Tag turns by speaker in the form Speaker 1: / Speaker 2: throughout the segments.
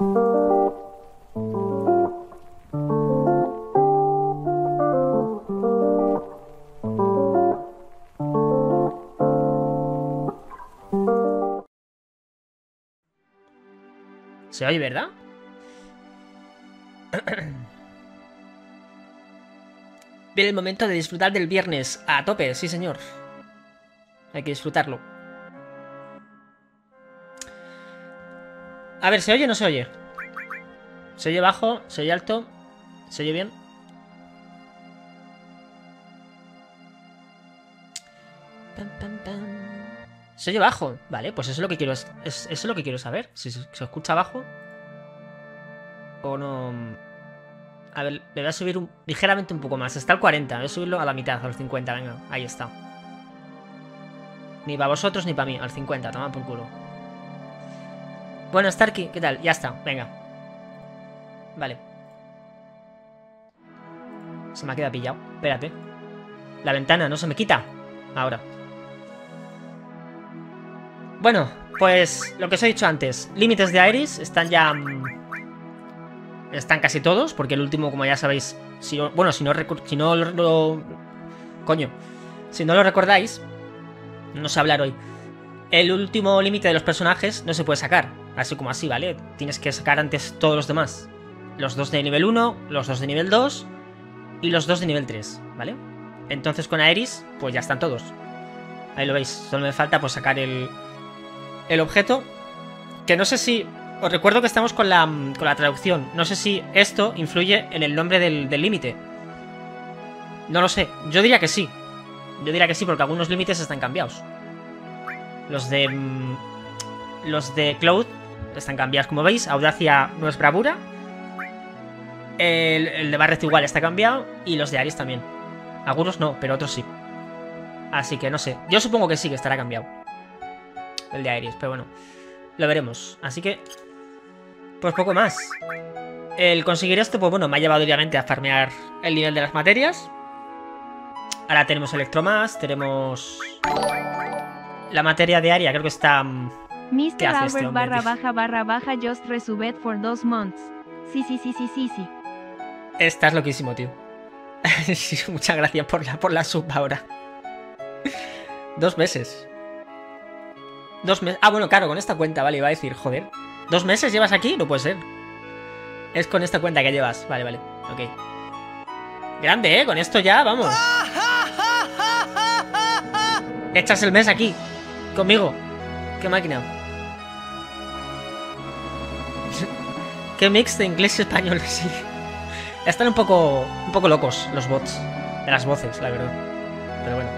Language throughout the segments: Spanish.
Speaker 1: Se oye, ¿verdad? Viene el momento de disfrutar del viernes. A tope, sí señor. Hay que disfrutarlo. A ver, ¿se oye o no se oye? ¿Se oye bajo? ¿Se oye alto? ¿Se oye bien? Se oye bajo. Vale, pues eso es lo que quiero. Eso es lo que quiero saber. Si se escucha bajo o no. A ver, le voy a subir ligeramente un poco más. Está al 40. Voy a subirlo a la mitad, al 50. Venga, ahí está. Ni para vosotros ni para mí. Al 50, toma por culo. Bueno, Starky, ¿qué tal? Ya está, venga. Vale. Se me ha quedado pillado. Espérate. La ventana no se me quita. Ahora. Bueno, pues lo que os he dicho antes. Límites de Aeris están ya... están casi todos, porque el último, como ya sabéis... Bueno, si no lo recordáis... No sé hablar hoy. El último límite de los personajes no se puede sacar. Así como así, ¿vale? Tienes que sacar antes todos los demás. Los 2 de nivel 1, los 2 de nivel 2 y los 2 de nivel 3, ¿vale? Entonces con Aeris, pues ya están todos. Ahí lo veis. Solo me falta pues sacar el objeto. Que no sé si... Os recuerdo que estamos con la traducción. No sé si esto influye en el nombre del límite. No lo sé. Yo diría que sí. Yo diría que sí, porque algunos límites están cambiados. Los de Cloud están cambiados, como veis. Audacia no es bravura. El de Barret igual está cambiado. Y los de Aeris también. Algunos no, pero otros sí. Así que no sé. Yo supongo que sí que estará cambiado el de Aeris, pero bueno, lo veremos. Así que pues poco más. El conseguir esto, pues bueno, me ha llevado obviamente a farmear el nivel de las materias. Ahora tenemos Electromass, tenemos la materia de área, creo que está...
Speaker 2: Mr. Albert __ just resubed for 2 months. Sí.
Speaker 1: Estás loquísimo, tío. Sí, muchas gracias por la sub ahora. 2 meses. 2 meses. Ah, bueno, claro, con esta cuenta, vale, iba a decir, joder. 2 meses llevas aquí, no puede ser. Es con esta cuenta que llevas. Vale, ok. Grande, con esto ya, vamos. Echas el mes aquí, conmigo. Qué máquina. Qué mix de inglés y español, sí. Están un poco locos los bots de las voces, la verdad. Pero bueno.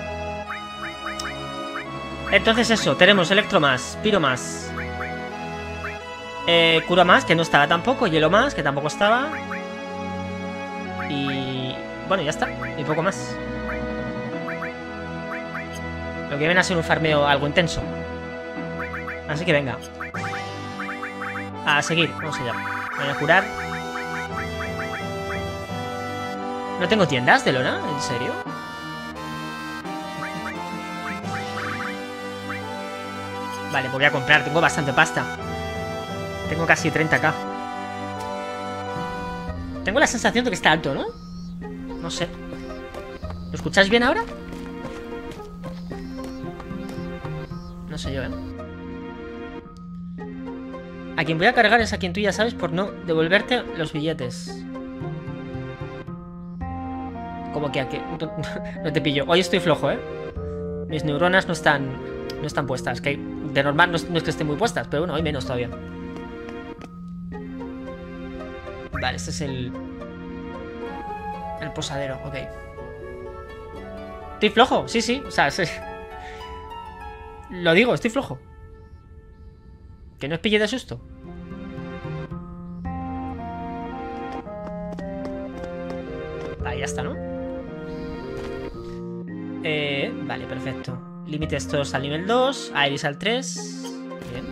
Speaker 1: Entonces eso, tenemos Electromass, Pyromass, Kuromass, que no estaba tampoco, Yellowmass, que tampoco estaba. Y... bueno, ya está, y poco más. Lo que viene a ser un farmeo algo intenso. Así que venga. A seguir, vamos allá. Voy a curar. ¿No tengo tiendas de lona? ¿En serio? Vale, pues voy a comprar. Tengo bastante pasta. Tengo casi 30k. Tengo la sensación de que está alto, ¿no? No sé. ¿Lo escucháis bien ahora? No sé yo, ¿eh? A quien voy a cargar es a quien tú ya sabes por no devolverte los billetes. Como que a que... no te pillo. Hoy estoy flojo, ¿eh? Mis neuronas no están puestas. Que de normal no es que estén muy puestas, pero bueno, hoy menos todavía. Vale, este es el posadero, ok. ¿Estoy flojo? Sí, o sea, lo digo, estoy flojo. Que no os pille de susto. Ahí ya está, ¿no? Vale, perfecto. Límites todos al nivel 2, Aeris al 3. Bien.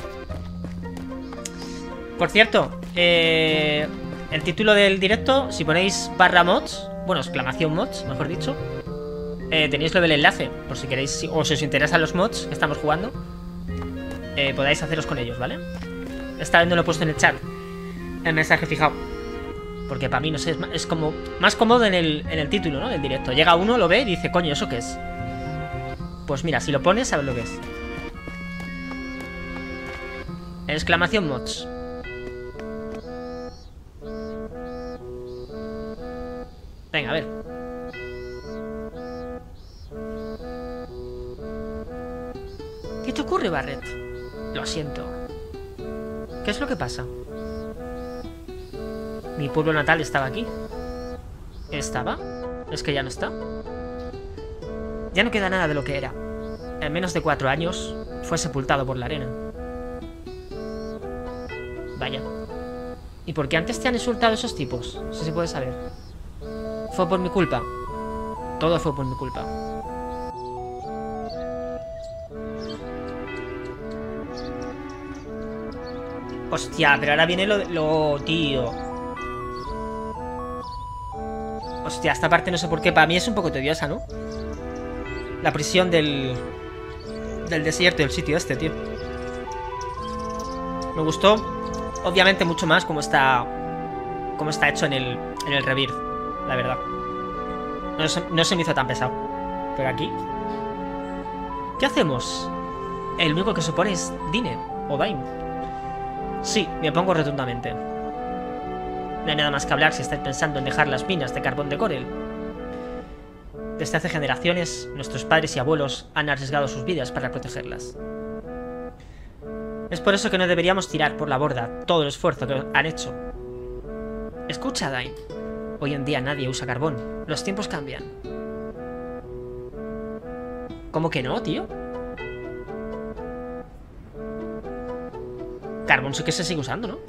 Speaker 1: Por cierto, el título del directo, si ponéis /mods, bueno, exclamación mods, mejor dicho, tenéis lo del enlace, por si queréis, o si os interesan los mods que estamos jugando, podáis haceros con ellos, ¿vale? Esta vez no lo he puesto en el chat. El mensaje fijado. Porque para mí, no sé, es como más cómodo en el título, ¿no? Del directo. Llega uno, lo ve y dice, coño, ¿eso qué es? Pues mira, si lo pones, sabes lo que es. Exclamación mods. Venga, a ver. ¿Qué te ocurre, Barret? Lo siento. ¿Qué es lo que pasa? Mi pueblo natal estaba aquí. ¿Estaba? ¿Es que ya no está? Ya no queda nada de lo que era. En menos de 4 años fue sepultado por la arena. Vaya. ¿Y por qué antes te han insultado esos tipos? Si se puede saber. Fue por mi culpa. Todo fue por mi culpa. Hostia, pero ahora viene lo tío. Hostia, esta parte no sé por qué. Para mí es un poco tediosa, ¿no? La prisión del desierto, del sitio este, tío. Me gustó, obviamente, mucho más como está hecho en el Rebirth, la verdad. No se me hizo tan pesado. Pero aquí... ¿Qué hacemos? El único que supone es Dine, o Dain. Sí, me opongo rotundamente. No hay nada más que hablar si estáis pensando en dejar las minas de carbón de Corel. Desde hace generaciones, nuestros padres y abuelos han arriesgado sus vidas para protegerlas. Es por eso que no deberíamos tirar por la borda todo el esfuerzo que han hecho. Escucha, Dain. Hoy en día nadie usa carbón. Los tiempos cambian. ¿Cómo que no, tío? Carbón sí que se sigue usando, ¿no?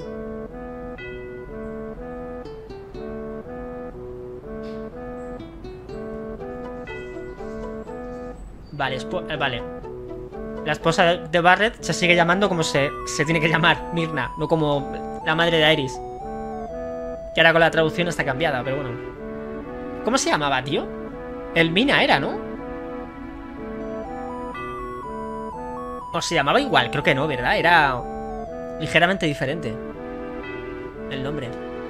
Speaker 1: Vale, vale. La esposa de Barret se sigue llamando como se tiene que llamar, Myrna, no como la madre de Aerys. Que ahora con la traducción está cambiada, pero bueno. ¿Cómo se llamaba, tío? Elmina era, ¿no? O se llamaba igual, creo que no, ¿verdad? Era ligeramente diferente el nombre.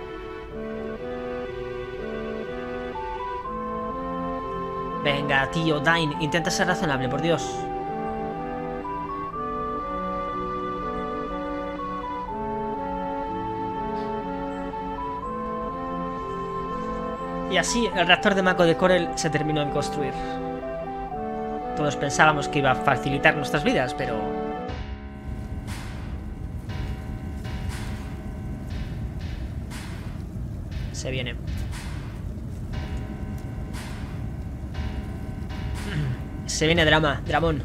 Speaker 1: Venga, tío, Dain, intenta ser razonable, por Dios. Y así, el reactor de Mako de Corel se terminó de construir. Todos pensábamos que iba a facilitar nuestras vidas, pero... se viene. Se viene drama, Dramón.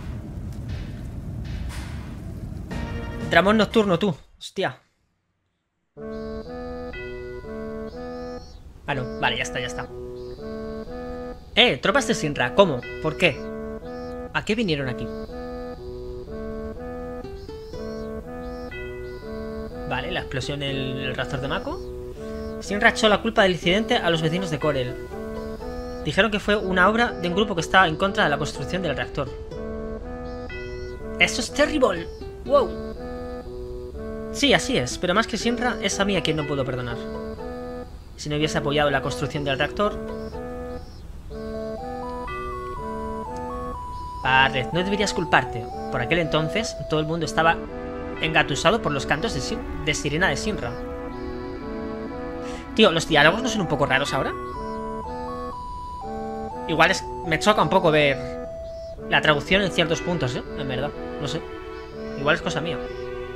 Speaker 1: Dramón nocturno, tú. Hostia. Ah, no. Vale, ya está, ya está. Tropas de Sinra. ¿Cómo? ¿Por qué? ¿A qué vinieron aquí? Vale, la explosión en el reactor de Mako. Sinra echó la culpa del incidente a los vecinos de Corel. Dijeron que fue una obra de un grupo que estaba en contra de la construcción del reactor. ¡Eso es terrible! ¡Wow! Sí, así es, pero más que Sinra, es a mí a quien no puedo perdonar. Si no hubiese apoyado la construcción del reactor... Barret, no deberías culparte. Por aquel entonces, todo el mundo estaba engatusado por los cantos de sirena de Sinra. Tío, ¿los diálogos no son un poco raros ahora? Igual me choca un poco ver la traducción en ciertos puntos, ¿eh? En verdad, no sé. Igual es cosa mía.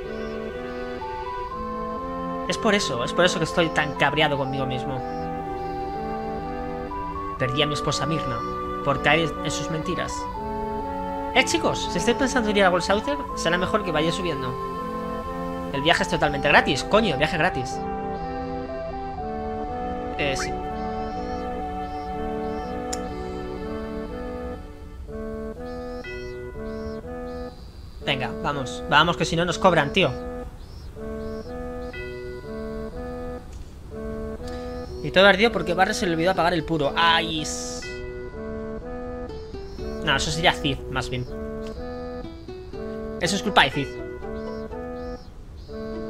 Speaker 1: Es por eso que estoy tan cabreado conmigo mismo. Perdí a mi esposa Myrna por caer en sus mentiras. Chicos, si estáis pensando en ir a Bolsaucer, será mejor que vayáis subiendo. El viaje es totalmente gratis, coño, viaje gratis. Sí. Venga, vamos. Vamos, que si no nos cobran, tío. Y todo ardió porque Barret se le olvidó apagar el puro. ¡Ay! No, eso sería Cid, más bien. Eso es culpa de Cid.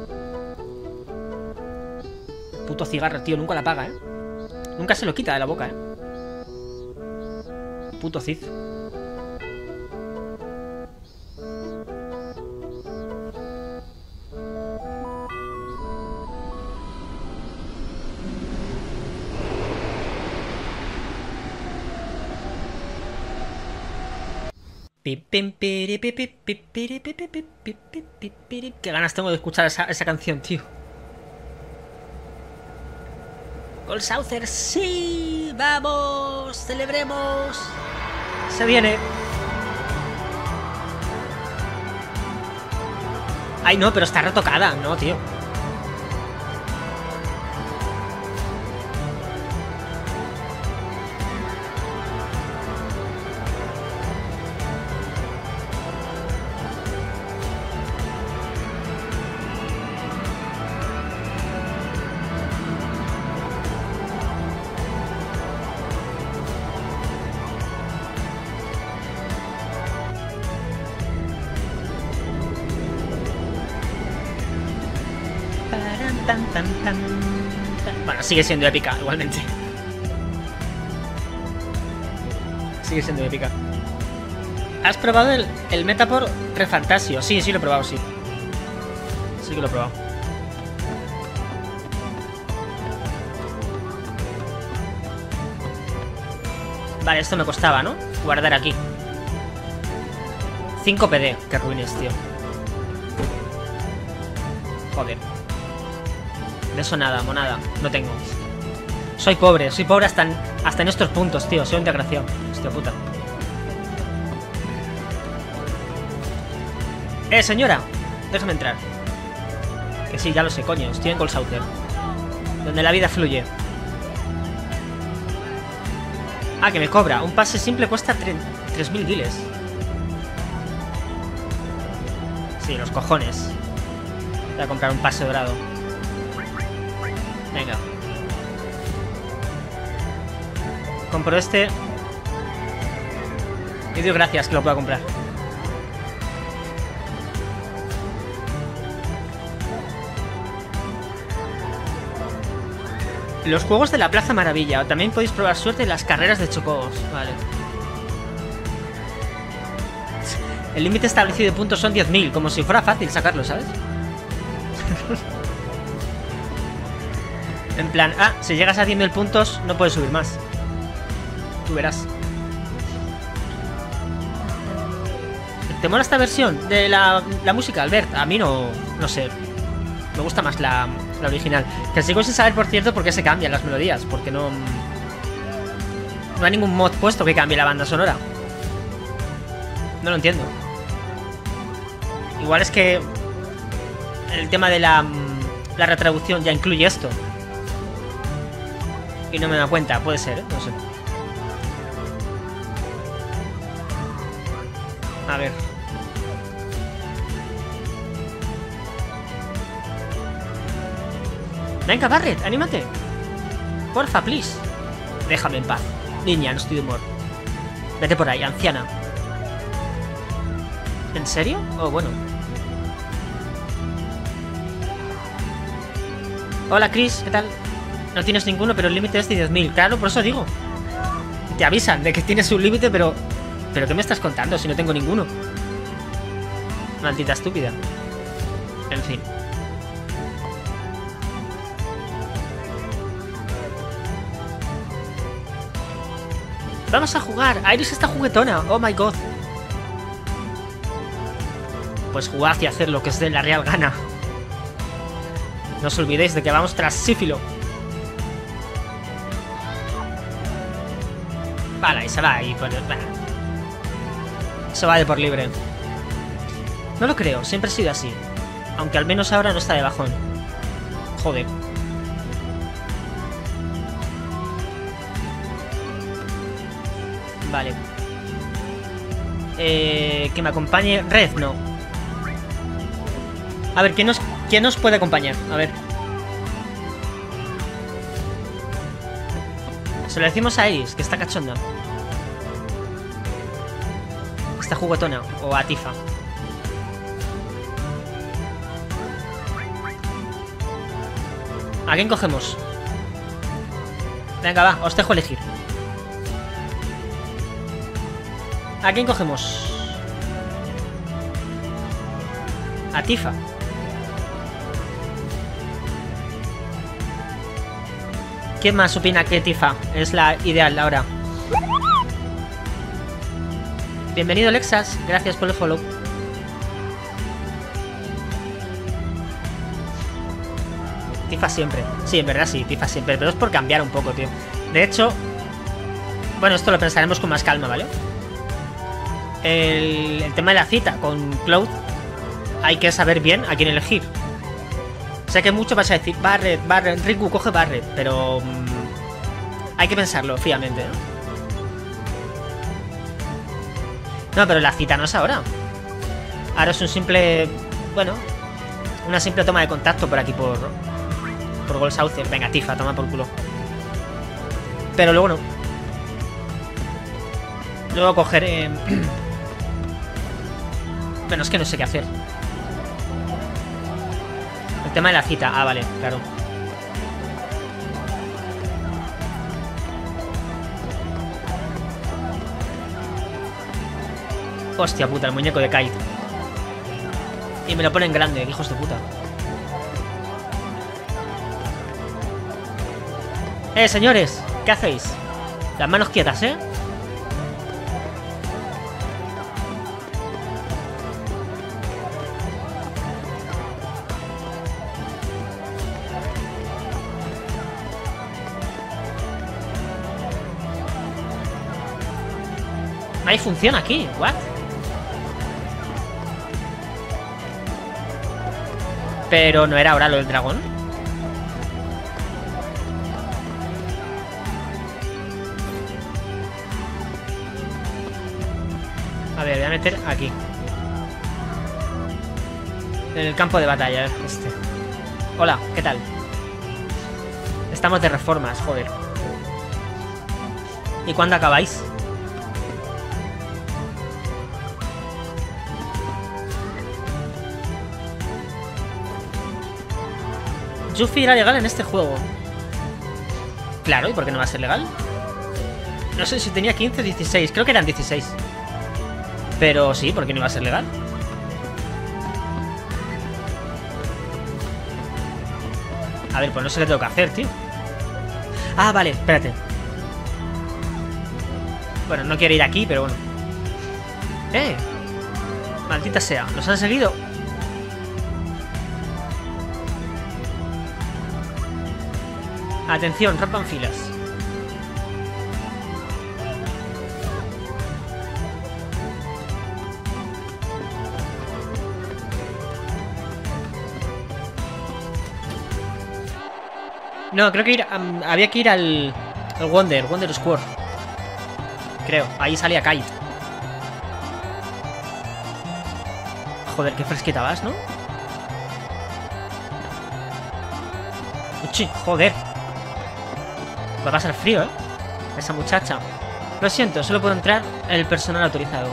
Speaker 1: Puto cigarro, tío, nunca la apaga, ¿eh? Nunca se lo quita de la boca, ¿eh? Puto Cid. Qué ganas tengo de escuchar esa canción, tío. Gol Saucer, sí, vamos, celebremos. Se viene. Ay, no, pero está retocada, no, tío. Bueno, sigue siendo épica, igualmente. Sigue siendo épica. ¿Has probado el Metaport Refantasio? Sí, sí lo he probado, sí. Sí que lo he probado. Vale, esto me costaba, ¿no? Guardar aquí. 5 PD. Qué ruines, tío. Joder. De eso nada, monada. No tengo. Soy pobre hasta en estos puntos, tío. Soy un desgraciado. Hostia puta. Señora. Déjame entrar. Que sí, ya lo sé, coño. Estoy en Gol Saucer. Donde la vida fluye. Ah, que me cobra. Un pase simple cuesta 3000 guiles. Sí, los cojones. Voy a comprar un pase dorado. Venga. Compro este. Y digo gracias que lo pueda comprar. Los juegos de la Plaza Maravilla. También podéis probar suerte en las carreras de chocobos. Vale. El límite establecido de puntos son 10.000. Como si fuera fácil sacarlo, ¿sabes? En plan, si llegas a 10.000 puntos no puedes subir más. Tú verás. ¿Te mola esta versión de la música, Albert? A mí no sé. Me gusta más la original. Que sigo sin saber, por cierto, por qué se cambian las melodías. Porque no hay ningún mod puesto que cambie la banda sonora. No lo entiendo. Igual es que el tema de la retraducción ya incluye esto. Y no me da cuenta, puede ser, ¿eh? No sé. A ver. Venga, Barret, anímate. Porfa, please. Déjame en paz. Niña, no estoy de humor. Vete por ahí, anciana. ¿En serio? Oh, bueno. Hola, Chris, ¿qué tal? No tienes ninguno, pero el límite es de 10.000. Claro, por eso digo. Te avisan de que tienes un límite, pero... ¿Pero qué me estás contando si no tengo ninguno? Maldita estúpida. En fin. Vamos a jugar. Iris está juguetona. Oh my god. Pues jugad y haced lo que os dé la real gana. No os olvidéis de que vamos tras Sífilo. Vale, y se va ahí por... Se va de por libre. No lo creo, siempre ha sido así. Aunque al menos ahora no está de bajón. Joder. Vale. Que me acompañe Red, no. A ver, ¿quién nos puede acompañar? A ver. Se lo decimos a Iris, que está cachonda. Está juguetona. O a Tifa. ¿A quién cogemos? Venga, va, os dejo elegir. ¿A quién cogemos? A Tifa. ¿Quién más opina que Tifa es la ideal ahora? Bienvenido, Lexas. Gracias por el follow. Tifa siempre. Sí, en verdad sí, Tifa siempre. Pero es por cambiar un poco, tío. De hecho... Bueno, esto lo pensaremos con más calma, ¿vale? El tema de la cita con Cloud, hay que saber bien a quién elegir. Sé que mucho vas a decir Barret, Riku, coge Barret, pero hay que pensarlo fríamente, ¿no? No, pero la cita no es ahora. Ahora es un simple... Bueno, una simple toma de contacto por aquí, por Gold Saucer. Venga, Tifa, toma por culo. Pero luego no. Luego cogeré... Bueno, es que no sé qué hacer. El tema de la cita. Ah, vale, claro. Hostia puta, el muñeco de Kite. Y me lo ponen grande, hijos de puta. Señores, ¿qué hacéis? Las manos quietas, ¿eh? No hay función aquí, ¿what? Pero no era ahora lo del dragón. A ver, voy a meter aquí. En el campo de batalla, este. Hola, ¿qué tal? Estamos de reformas, joder. ¿Y cuándo acabáis? Yuffie era legal en este juego. Claro, ¿y por qué no va a ser legal? No sé si tenía 15 o 16. Creo que eran 16. Pero sí, ¿por qué no iba a ser legal? A ver, pues no sé qué tengo que hacer, tío. Ah, vale, espérate. Bueno, no quiero ir aquí, pero bueno. Maldita sea, ¿nos han seguido? Atención, rompan filas. No, creo que había que ir al Wonder Square. Creo, ahí salía Kite. Joder, qué fresquita vas, ¿no? Uchi, joder. Va a pasar frío, ¿eh? Esa muchacha. Lo siento, solo puedo entrar el personal autorizado.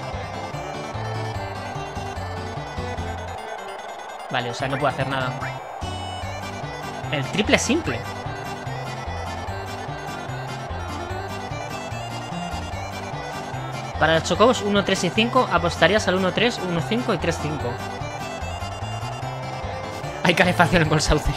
Speaker 1: Vale, o sea, no puedo hacer nada. El triple simple. Para los chocobos 1, 3 y 5 apostarías al 1, 3, 1, 5 y 3, 5. Hay calefacción en Gold Saucer.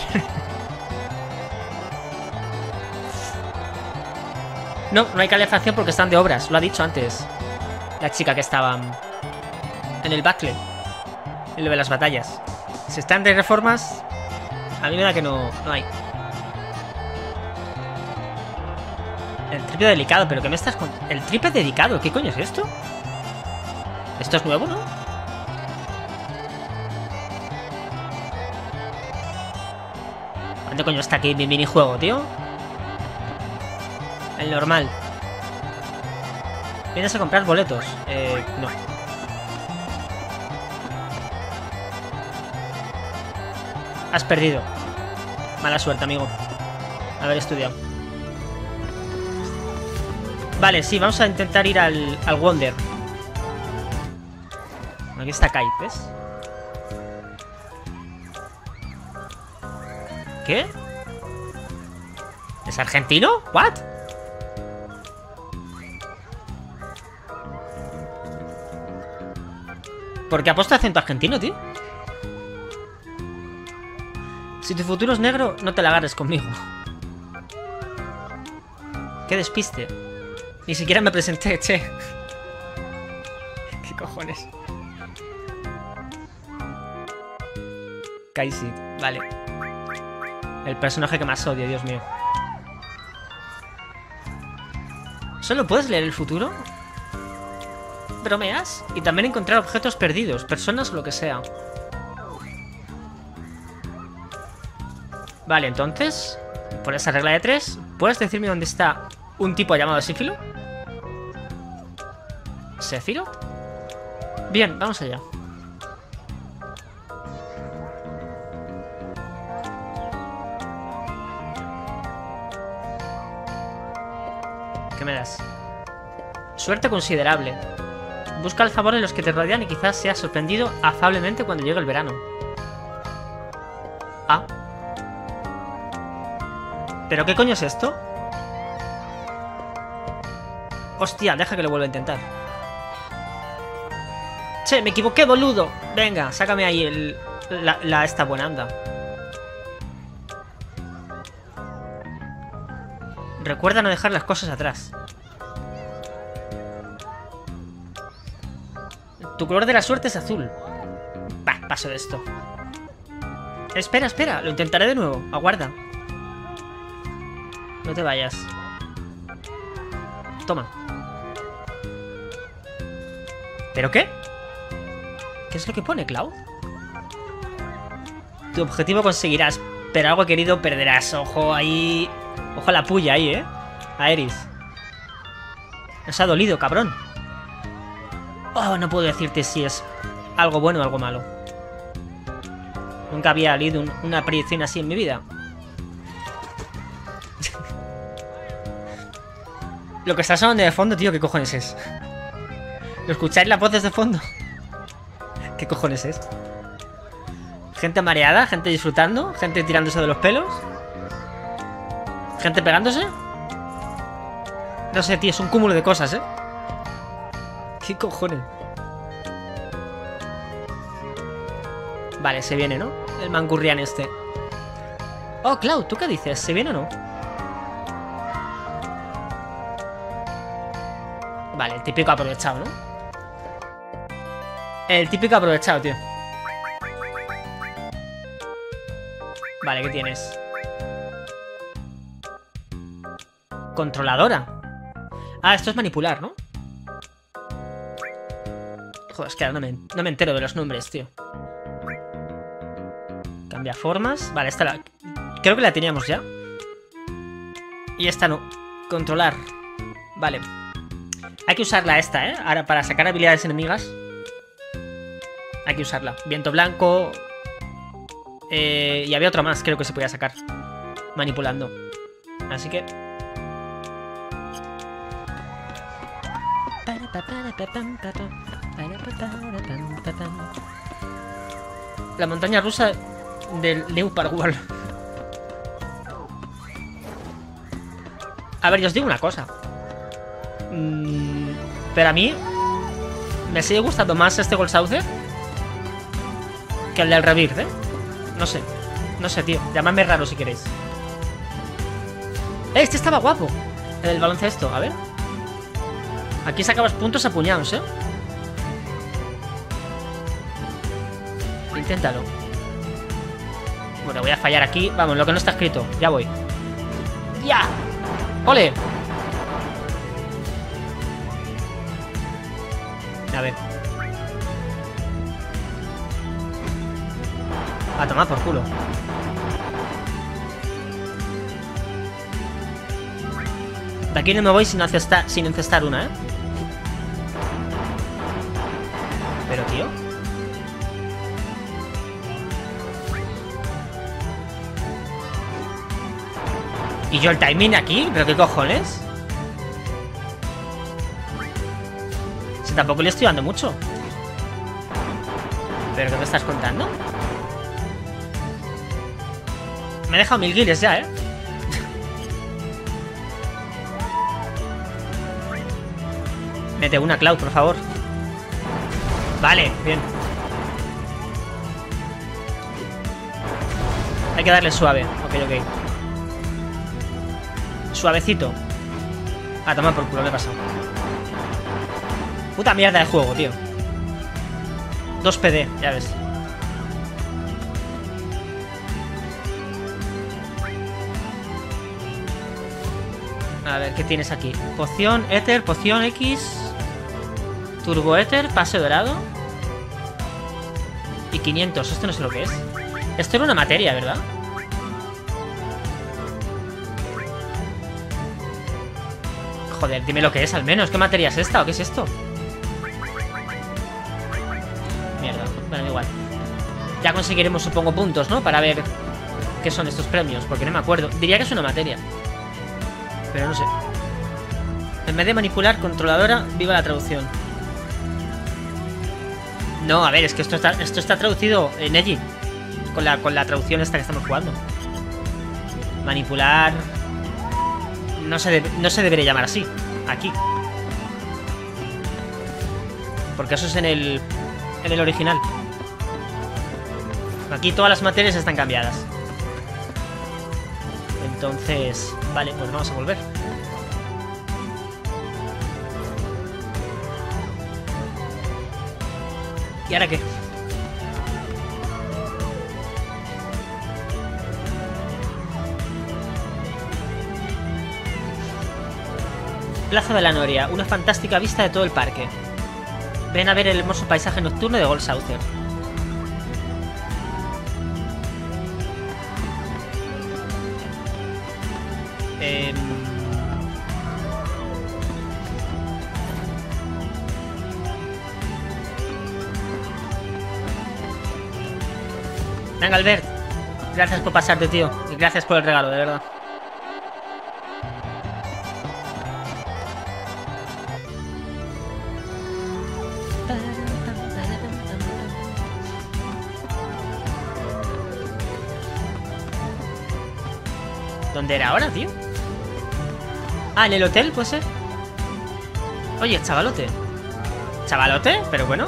Speaker 1: No, no hay calefacción porque están de obras. Lo ha dicho antes la chica que estaba en el battle. En lo de las batallas. Si están de reformas, a mí me da que no hay. El triple delicado, pero ¿qué me estás con...? El triple dedicado, ¿qué coño es esto? Esto es nuevo, ¿no? ¿Dónde coño está aquí mi minijuego, tío? El normal. ¿Vienes a comprar boletos? No. Has perdido. Mala suerte, amigo. Haber estudiado. Vale, sí, vamos a intentar ir al Wonder. Aquí está Kite, ¿ves? ¿Qué? ¿Es argentino? ¿What? ¿Por qué ha puesto acento argentino, tío? Si tu futuro es negro, no te la agarres conmigo. Qué despiste. Ni siquiera me presenté, che. ¿Qué cojones? Kaisi, vale. El personaje que más odio, Dios mío. ¿Solo puedes leer el futuro? ¿Bromeas? Y también encontrar objetos perdidos, personas o lo que sea. Vale, entonces, por esa regla de 3, ¿puedes decirme dónde está un tipo llamado Sífilo? ¿Séfiro? Bien, vamos allá. ¿Qué me das? Suerte considerable. Busca el favor de los que te rodean y quizás seas sorprendido afablemente cuando llegue el verano. Ah. ¿Pero qué coño es esto? Hostia, deja que lo vuelva a intentar. Che, me equivoqué, boludo. Venga, sácame ahí esta buena anda. Recuerda no dejar las cosas atrás. Tu color de la suerte es azul. Bah, paso de esto. Espera, espera, lo intentaré de nuevo. Aguarda. No te vayas. Toma. ¿Pero qué? ¿Qué es lo que pone, Cloud? Tu objetivo conseguirás, pero algo querido perderás. Ojo ahí. Ojo a la puya ahí, a Eris. Nos ha dolido, cabrón. Oh, no puedo decirte si es algo bueno o algo malo. Nunca había leído una predicción así en mi vida. Lo que está sonando de fondo, tío, ¿qué cojones es? ¿Lo escucháis las voces de fondo? ¿Qué cojones es? Gente mareada, gente disfrutando, gente tirándose de los pelos. ¿Gente pegándose? No sé, tío, es un cúmulo de cosas, ¿Qué cojones? Vale, se viene, ¿no? El mangurrián este. Oh, Cloud, ¿tú qué dices? ¿Se viene o no? Vale, el típico aprovechado, ¿no? El típico aprovechado, tío. Vale, ¿qué tienes? Controladora. Ah, esto es manipular, ¿no? Joder, es que ahora no me entero de los nombres, tío. Cambia formas. Vale, esta la... Creo que la teníamos ya. Y esta no. Controlar. Vale. Hay que usarla esta, ahora para sacar habilidades enemigas. Hay que usarla. Viento blanco. Y había otra más, creo que se podía sacar. Manipulando. Así que... La montaña rusa del Leopard World. A ver, yo os digo una cosa. Pero a mí me sigue gustando más este Gold Saucer que el del Rebirth, No sé. No sé, tío. Llamadme raro si queréis. Este estaba guapo. El del baloncesto, a ver. Aquí sacabas puntos a puñados, Inténtalo. Bueno, voy a fallar aquí. Vamos, lo que no está escrito. Ya voy. ¡Ya! ¡Ole! A ver. A tomar por culo. De aquí no me voy sin encestar una, Pero, tío. ¿Y yo el timing aquí? ¿Pero qué cojones? Si tampoco le estoy dando mucho. ¿Pero qué me estás contando? Me he dejado 1000 guiles ya, Mete una, Cloud, por favor. Vale, bien. Hay que darle suave. Ok, ok. Suavecito. A tomar por culo, me he pasado. Puta mierda de juego, tío. 2 PD, ya ves. A ver, ¿qué tienes aquí? Poción, éter, poción X, turbo éter, pase dorado y 500. Esto no sé lo que es. Esto era una materia, ¿verdad? Joder, dime lo que es al menos. ¿Qué materia es esta o qué es esto? Mierda, bueno, igual. Ya conseguiremos, supongo, puntos, ¿no? Para ver qué son estos premios, porque no me acuerdo. Diría que es una materia, pero no sé. En vez de manipular, controladora, viva la traducción. No, a ver, es que esto está traducido en Eji. Con la traducción esta que estamos jugando. Manipular... No se debería llamar así. Aquí. Porque eso es en el original. Aquí todas las materias están cambiadas. Entonces... Vale, pues vamos a volver. ¿Y ahora qué? Plaza de la Noria, una fantástica vista de todo el parque. Ven a ver el hermoso paisaje nocturno de Gold Saucer. Venga, Albert. Gracias por pasarte, tío. Y gracias por el regalo, de verdad. ¿Dónde era ahora, tío? Ah, en el hotel, puede ser. Oye, chavalote. ¿Chavalote? Pero bueno.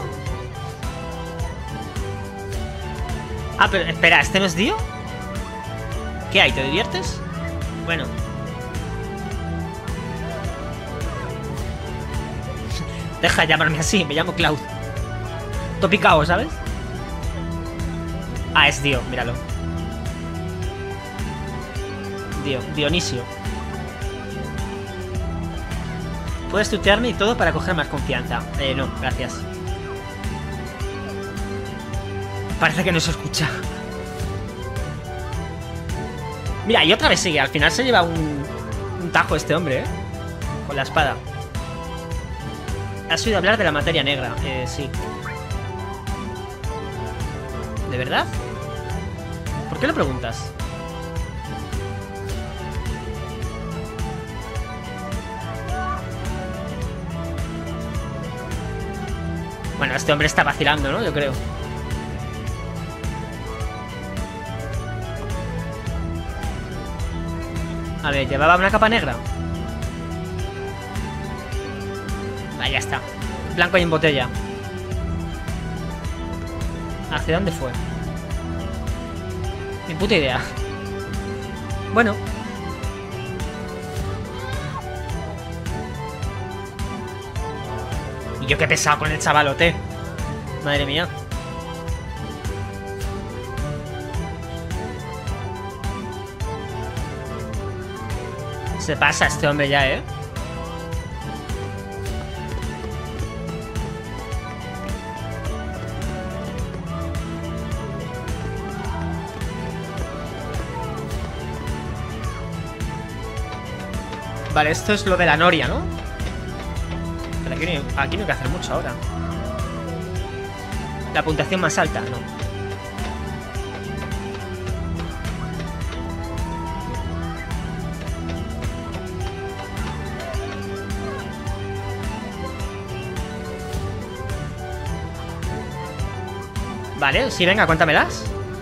Speaker 1: Ah, pero espera, ¿este no es Dio? ¿Qué hay? ¿Te diviertes? Bueno. Deja de llamarme así, me llamo Cloud. Topicao, ¿sabes? Ah, es Dio, míralo. Dionisio. Puedes tutearme y todo para coger más confianza. No, gracias. Parece que no se escucha. Mira, y otra vez sigue. Al final se lleva un tajo este hombre, ¿eh? Con la espada. ¿Has oído hablar de la materia negra? Sí. ¿De verdad? ¿Por qué lo preguntas? Bueno, este hombre está vacilando, ¿no? Yo creo. A ver, ¿llevaba una capa negra? Ah, ya está. Blanco y en botella. ¿Hacia dónde fue? Ni puta idea. Bueno. Y yo qué pesado con el chavalote. Madre mía. Se pasa este hombre ya, ¿eh? Vale, esto es lo de la noria, ¿no? Pero aquí no hay que hacer mucho ahora. La puntuación más alta, no. Vale, sí, venga, cuéntamelas.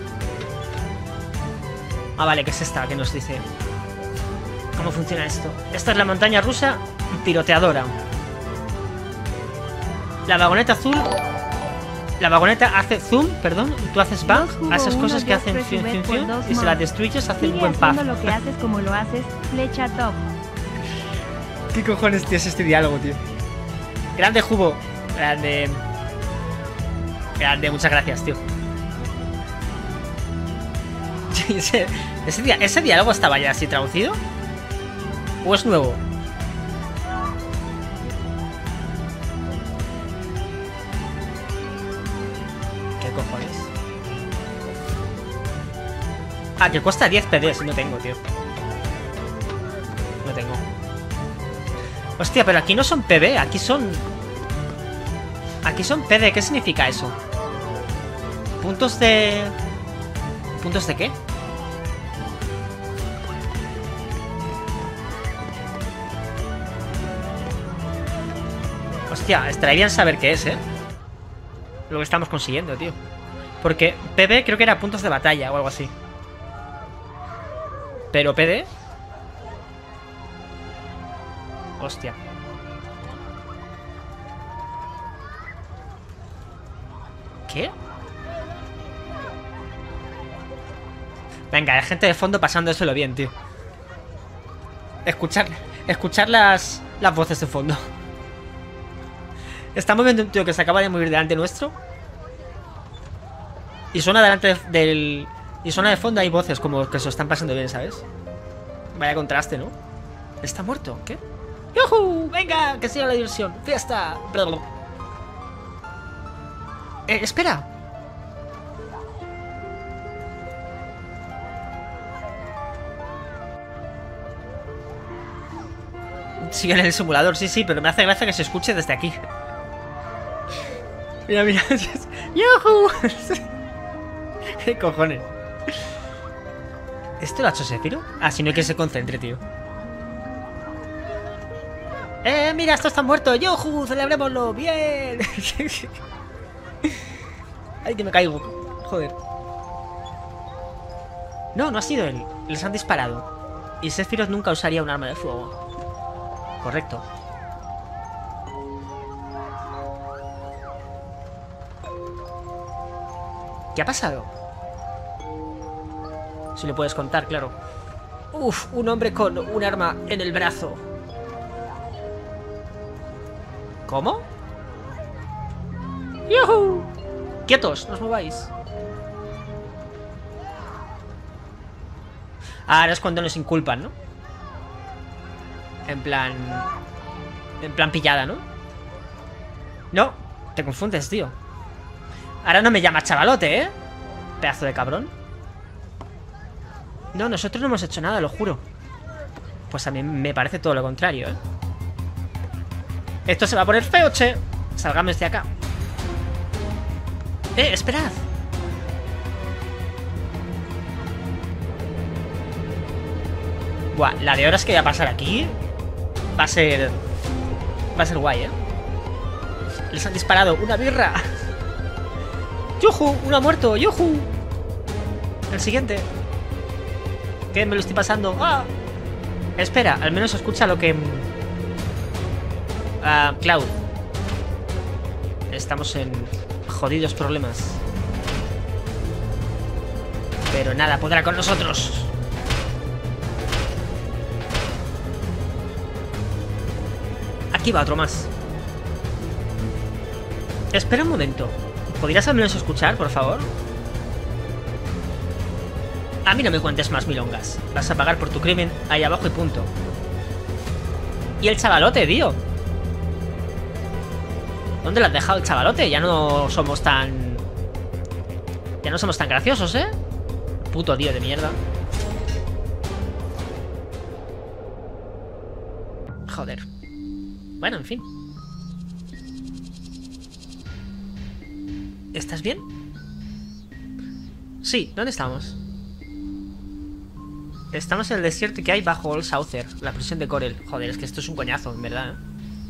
Speaker 1: Ah, vale, que es esta que nos dice. ¿Cómo funciona esto? Esta es la montaña rusa tiroteadora. La vagoneta azul. La vagoneta hace zoom, perdón. Tú haces back, haces cosas que hacen fium, fium, fium, y si la destruyes hace un buen puff.
Speaker 2: Lo que haces como lo haces, flecha top.
Speaker 1: ¿Qué cojones tienes este diálogo, tío? Grande Jubo. Grande. Grande, muchas gracias, tío. ¿Ese diálogo estaba ya así traducido? ¿O es nuevo? ¿Qué cojones? Ah, que cuesta 10 PDs. No tengo, tío. No tengo. Hostia, pero aquí no son PB, aquí son... Aquí son PD, ¿qué significa eso? Puntos de... ¿Puntos de qué? Hostia, estaría bien saber qué es, lo que estamos consiguiendo, tío. Porque PB creo que era puntos de batalla o algo así. Pero PD... Hostia. ¿Qué? Venga, hay gente de fondo pasándoselo bien, tío. Escuchar las voces de fondo. Estamos viendo un tío que se acaba de morir delante nuestro. Y suena delante del... Y suena de fondo, hay voces como que se lo están pasando bien, ¿sabes? Vaya contraste, ¿no? ¿Está muerto? ¿Qué? ¡Yuhu! ¡Venga! ¡Que siga la diversión! ¡Fiesta! Blablabla. Espera. Sigue en el simulador, sí, pero me hace gracia que se escuche desde aquí. Mira, mira. ¡Yuhu! ¿Qué cojones? ¿Esto lo ha hecho Sephiroth? Ah, si no hay que se concentre, tío. Mira, esto está muerto. ¡Yuhu! ¡Celebrémoslo! ¡Bien! Ay, que me caigo. Joder. No, no ha sido él. Les han disparado. Y Sephiroth nunca usaría un arma de fuego. Correcto. ¿Qué ha pasado? Si le puedes contar, claro. Uf, un hombre con un arma en el brazo. ¿Cómo? ¡Yuhu! ¡Quietos! ¡No os mováis! Ahora es cuando nos inculpan, ¿no? En plan pillada, ¿no? No, te confundes, tío. Ahora no me llamas chavalote, ¿eh? Pedazo de cabrón. No, nosotros no hemos hecho nada, lo juro. Pues a mí me parece todo lo contrario, ¿eh? Esto se va a poner feo, che. Salgamos de acá. Esperad. Buah, la de horas que voy a pasar aquí va a ser guay, ¿eh? Les han disparado una birra. ¡Yuhu! ¡Uno ha muerto! ¡Yuhu! El siguiente. ¿Qué? Me lo estoy pasando. ¡Ah! Espera, al menos escucha lo que... Cloud. Estamos en jodidos problemas. Pero nada podrá con nosotros. Aquí va otro más. Espera un momento. ¿Podrías al menos escuchar, por favor? A mí no me cuentes más milongas. Vas a pagar por tu crimen ahí abajo y punto. Y el chavalote, tío. ¿Dónde lo has dejado el chavalote? Ya no somos tan... Ya no somos tan graciosos, ¿eh? Puto tío de mierda. Joder. Bueno, en fin. ¿Estás bien? Sí, ¿dónde estamos? Estamos en el desierto que hay bajo Old Saucer, la prisión de Corel. Joder, es que esto es un coñazo, en verdad, ¿eh?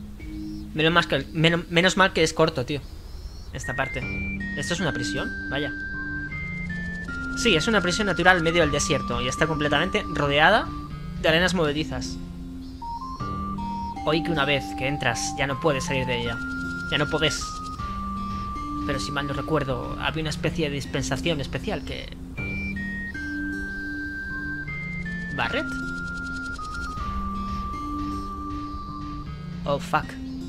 Speaker 1: Menos mal que es corto, tío. Esta parte. ¿Esto es una prisión? Vaya. Sí, es una prisión natural en medio del desierto y está completamente rodeada de arenas movedizas. Oí que una vez que entras ya no puedes salir de ella. Ya no podés. Pero si mal no recuerdo, había una especie de dispensación especial que... ¿Barret? Oh, fuck.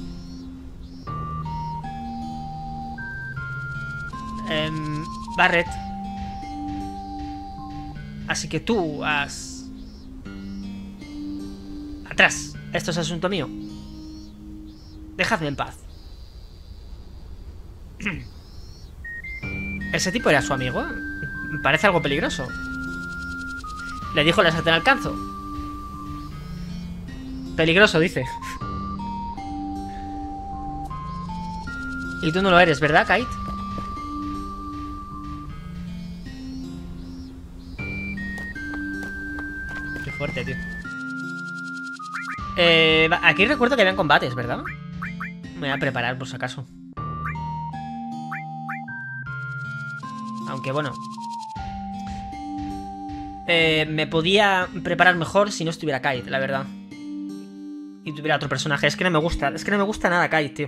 Speaker 1: Barret. Así que tú has... Atrás. Esto es asunto mío. Dejadme en paz. ¿Ese tipo era su amigo? Parece algo peligroso. Le dijo la sartén al alcanzo. Peligroso, dice. Y tú no lo eres, ¿verdad, Kite? Qué fuerte, tío. Aquí recuerdo que habían combates, ¿verdad? Me voy a preparar por si acaso. Aunque bueno, me podía preparar mejor si no estuviera Kite, la verdad. Y tuviera otro personaje. Es que no me gusta. Es que no me gusta nada Kite, tío.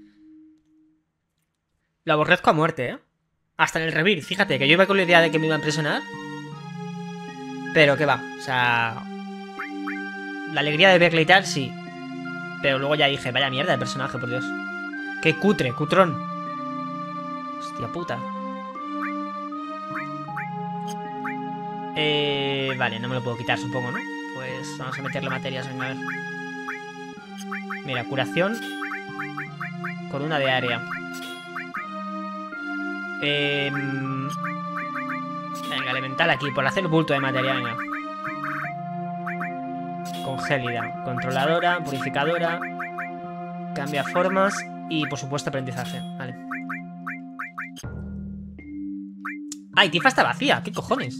Speaker 1: Lo aborrezco a muerte, ¿eh? Hasta en el Rebirth, fíjate, que yo iba con la idea de que me iba a impresionar. Pero que va, o sea... La alegría de verle y tal, sí. Pero luego ya dije, vaya mierda de personaje, por Dios. Qué cutre, cutrón. Hostia puta. Vale, no me lo puedo quitar, supongo, ¿no? Pues vamos a meterle materias, venga, a ver. Mira, curación con una de área. Venga, elemental aquí, por hacer bulto de materia, venga. Congélida, controladora, purificadora, cambia formas y, por supuesto, aprendizaje. Vale. ¡Ay, Tifa está vacía! ¿Qué cojones?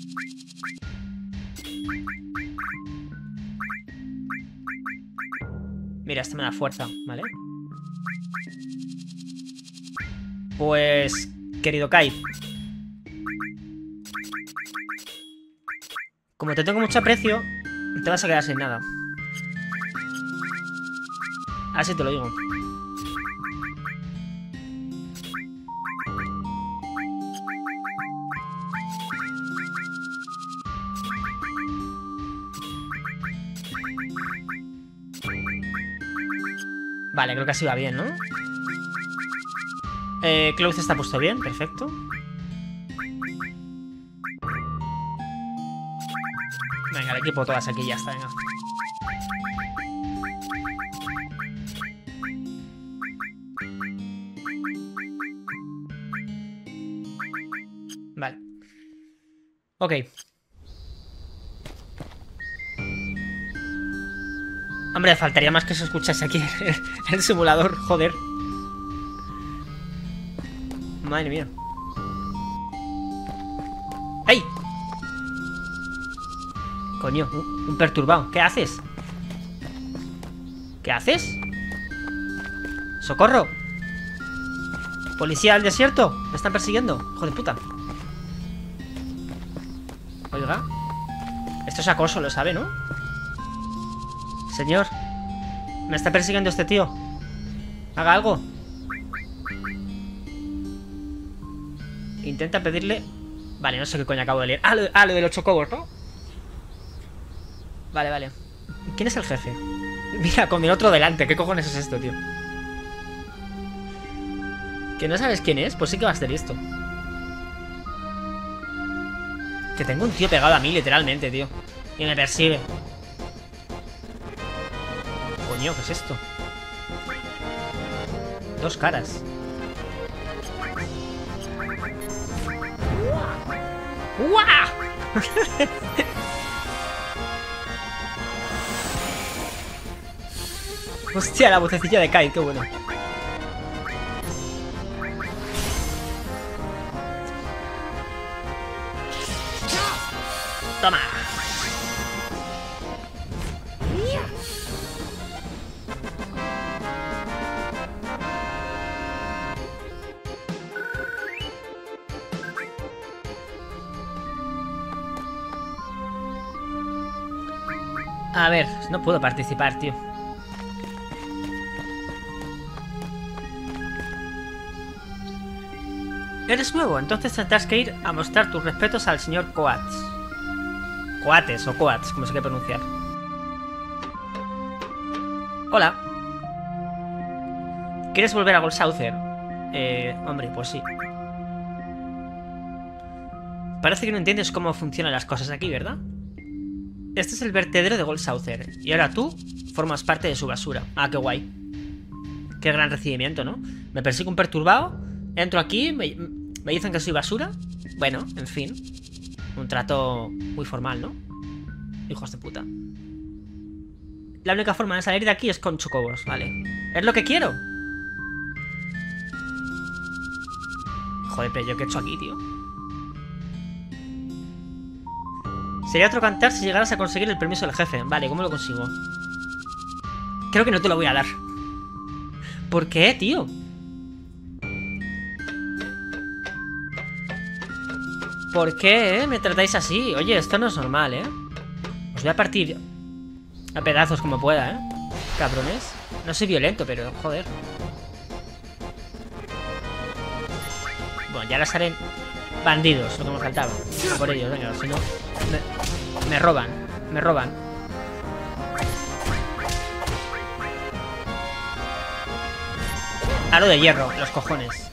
Speaker 1: Mira, esta me da fuerza, ¿vale? Pues, querido Kai, como te tengo mucho aprecio, te vas a quedar sin nada. Así te lo digo. Vale, creo que así va bien, ¿no? Cloud está puesto bien, perfecto. Venga, el equipo todas aquí, ya está, venga. Vale. Ok. Hombre, faltaría más que se escuchase aquí el simulador, joder. Madre mía. ¡Ay! Coño, un perturbado. ¿Qué haces? ¿Qué haces? ¡Socorro! ¡Policía del desierto! ¡Me están persiguiendo! ¡Hijo de puta! Oiga. Esto es acoso, lo sabe, ¿no? Señor, me está persiguiendo este tío. Haga algo. Intenta pedirle... Vale, no sé qué coño acabo de leer. Lo de los chocobos, ¿no? Vale, vale. ¿Quién es el jefe? Mira, con el otro delante. ¿Qué cojones es esto, tío? ¿Que no sabes quién es? Pues sí que va a ser esto. Que tengo un tío pegado a mí, literalmente, tío. Y me persigue. Coño, ¿qué es esto? Dos caras. ¡Uah! Hostia, la vocecilla de Kai, qué bueno. Toma. A ver, no puedo participar, tío. Eres nuevo, entonces tendrás que ir a mostrar tus respetos al señor Coates. Coates o Coates, como se quiere pronunciar. Hola. ¿Quieres volver a Gold Saucer? Hombre, pues sí. Parece que no entiendes cómo funcionan las cosas aquí, ¿verdad? Este es el vertedero de Gold Saucer. Y ahora tú formas parte de su basura. Ah, qué guay. Qué gran recibimiento, ¿no? Me persigue un perturbado. Entro aquí, me dicen que soy basura. Bueno, en fin. Un trato muy formal, ¿no? Hijos de puta. La única forma de salir de aquí es con chocobos, vale. Es lo que quiero. Joder, pero ¿yo qué he hecho aquí, tío? Sería otro cantar si llegaras a conseguir el permiso del jefe. Vale, ¿cómo lo consigo? Creo que no te lo voy a dar. ¿Por qué, tío? ¿Por qué, me tratáis así? Oye, esto no es normal, Os voy a partir a pedazos como pueda, cabrones. No soy violento, pero joder. Bueno, ya las haré bandidos, lo que me faltaba. A por ellos, venga, si no me roban, me roban. Aro de hierro, los cojones.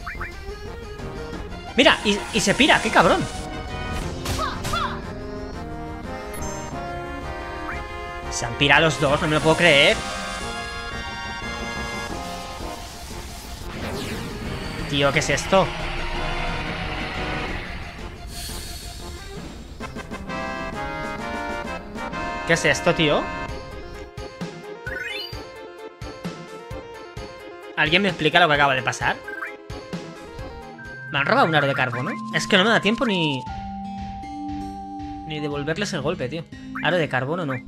Speaker 1: Mira, y se pira, qué cabrón. Se han pirado los dos, no me lo puedo creer. Tío, ¿qué es esto? ¿Qué es esto, tío? ¿Alguien me explica lo que acaba de pasar? Me han robado un aro de carbono. Es que no me da tiempo ni devolverles el golpe, tío. Aro de carbono no.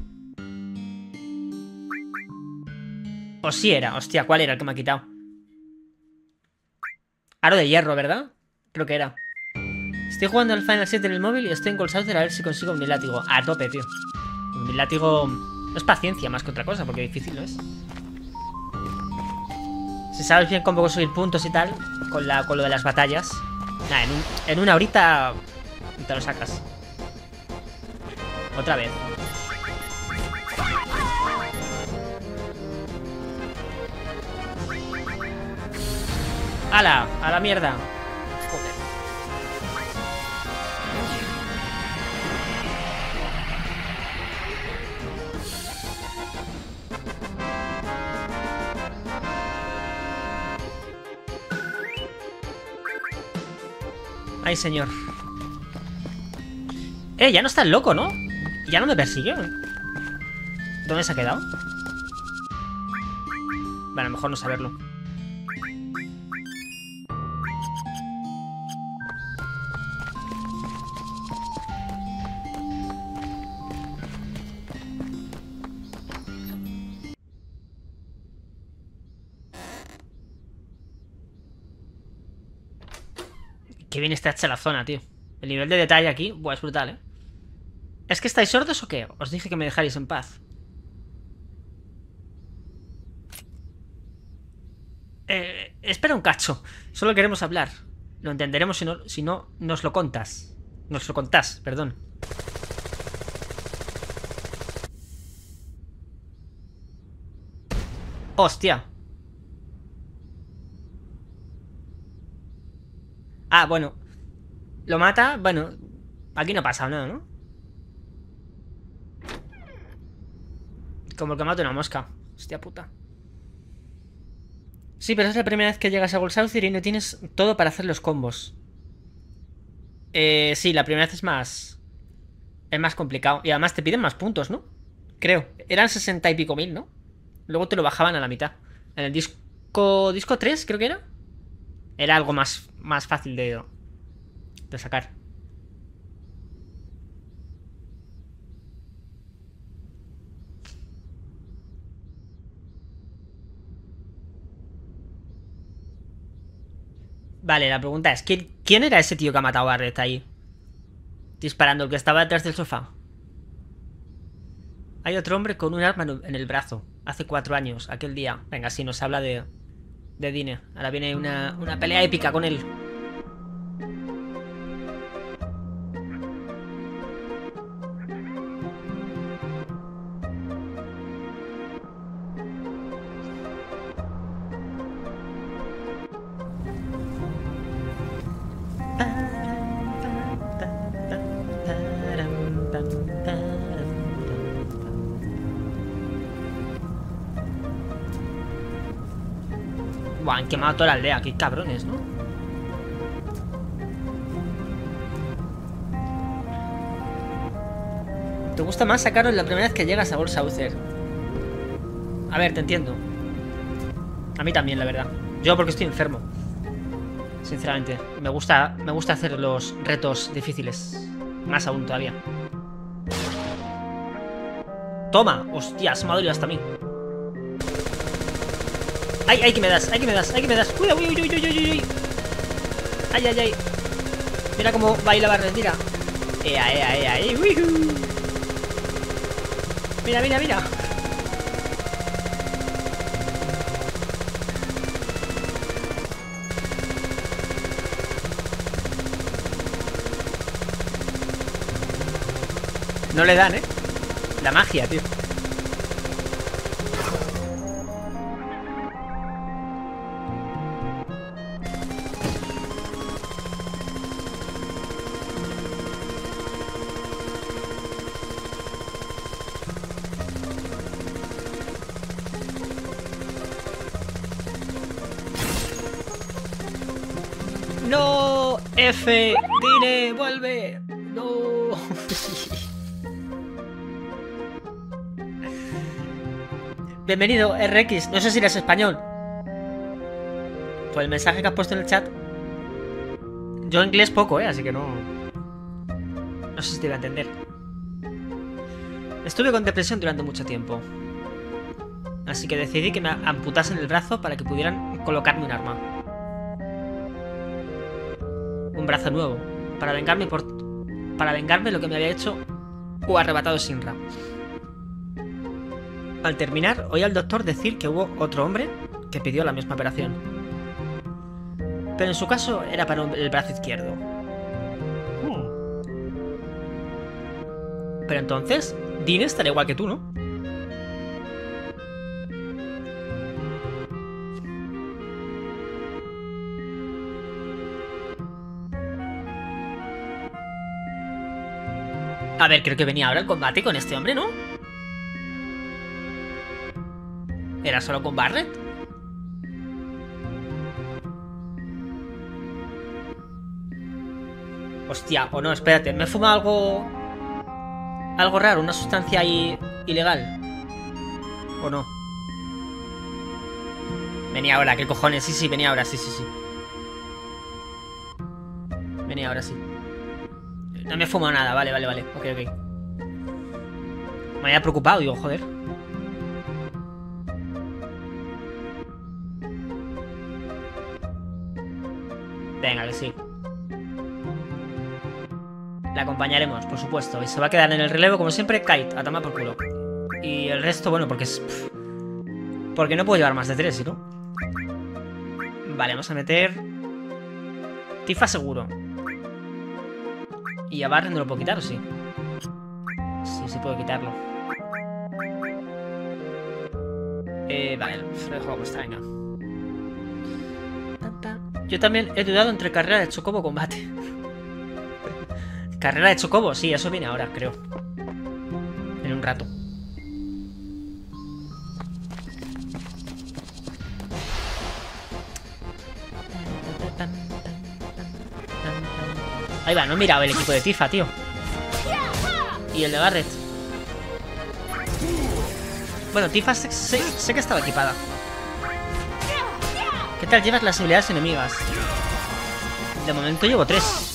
Speaker 1: O sí era. Hostia, ¿cuál era el que me ha quitado? Aro de hierro, ¿verdad? Creo que era. Estoy jugando al Final 7 en el móvil y estoy en Gold Saucer a ver si consigo un látigo. A tope, tío. Mi látigo no es paciencia más que otra cosa, porque difícil no es. Si sabes bien cómo subir puntos y tal, con lo de las batallas. Nada, en una horita te lo sacas. Otra vez. ¡Hala! ¡A la mierda! Joder. Ay, señor. Ya no está loco, ¿no? Ya no me persigue. ¿Dónde se ha quedado? Bueno, mejor no saberlo. Qué bien está hecha la zona, tío. El nivel de detalle aquí, buah, es brutal, ¿Es que estáis sordos o qué? Os dije que me dejarais en paz. Espera un cacho. Solo queremos hablar. Lo entenderemos si no nos lo contas. Nos lo contás, perdón. Hostia. Ah, bueno. Lo mata, bueno. Aquí no ha pasado nada, ¿no? Como el que mata una mosca. Hostia puta. Sí, pero es la primera vez que llegas a Gold Saucer y no tienes todo para hacer los combos. Sí, la primera vez es más complicado. Y además te piden más puntos, ¿no? Creo. Eran 60 y pico mil, ¿no? Luego te lo bajaban a la mitad. En el disco 3, creo que era. Era algo más fácil de sacar. Vale, la pregunta es, ¿quién era ese tío que ha matado a Barret ahí? Disparando, el que estaba detrás del sofá. Hay otro hombre con un arma en el brazo. Hace 4 años, aquel día. Venga, sí, nos habla de Dine. Ahora viene una pelea épica con él. Buah, han quemado toda la aldea. Qué cabrones, ¿no? ¿Te gusta más sacarlo la primera vez que llegas a Old Saucer? A ver, te entiendo. A mí también, la verdad. Yo porque estoy enfermo. Sinceramente. Me gusta hacer los retos difíciles. Más aún todavía. Toma. Hostias, me ha dolido hasta a mí. ¡Ay, ay, que me das! ¡Ay, que me das! ¡Ay, que me das! ¡Uy, uy, uy, uy, uy, uy! ¡Ay, ay, ay! Mira cómo baila Barret, mira. ¡Ea, ea, ea! ¡Ey, uy! Mira, mira, mira. No le dan, ¿eh? La magia, tío. ¡No! ¡F! ¡Dine! ¡Vuelve! ¡No! Bienvenido, RX. No sé si eres español. Pues el mensaje que has puesto en el chat. Yo inglés poco, así que no... No sé si te voy a entender. Estuve con depresión durante mucho tiempo. Así que decidí que me amputasen el brazo para que pudieran colocarme un arma. Un brazo nuevo. Para vengarme lo que me había hecho o arrebatado Shinra. Al terminar, oí al doctor decir que hubo otro hombre que pidió la misma operación. Pero en su caso era para el brazo izquierdo. Pero entonces, Dean estará igual que tú, ¿no? A ver, creo que venía ahora el combate con este hombre, ¿no? ¿Era solo con Barret? Hostia, o no, espérate. Me he fumado algo raro, una sustancia ilegal. ¿O no? Venía ahora, ¿qué cojones? Sí, sí, venía ahora, sí, sí, sí. Venía ahora, sí. No me he fumado nada, vale, vale, vale. Ok, ok. Me había preocupado, digo, joder. Venga, que sí. La acompañaremos, por supuesto. Y se va a quedar en el relevo, como siempre, Kite, a tomar por culo. Y el resto, bueno, porque es... Porque no puedo llevar más de 3, ¿sí, no? Vale, vamos a meter... Tifa seguro. ¿Y a Barret no lo puedo quitar o sí? Sí, sí puedo quitarlo. Vale, lo dejo como está, venga. Yo también he dudado entre carrera de Chocobo o combate. Carrera de Chocobo, sí, eso viene ahora, creo. En un rato. Ahí va, no he mirado el equipo de Tifa, tío. Y el de Barret. Bueno, Tifa sé que estaba equipada. ¿Qué tal llevas las habilidades enemigas? De momento llevo 3.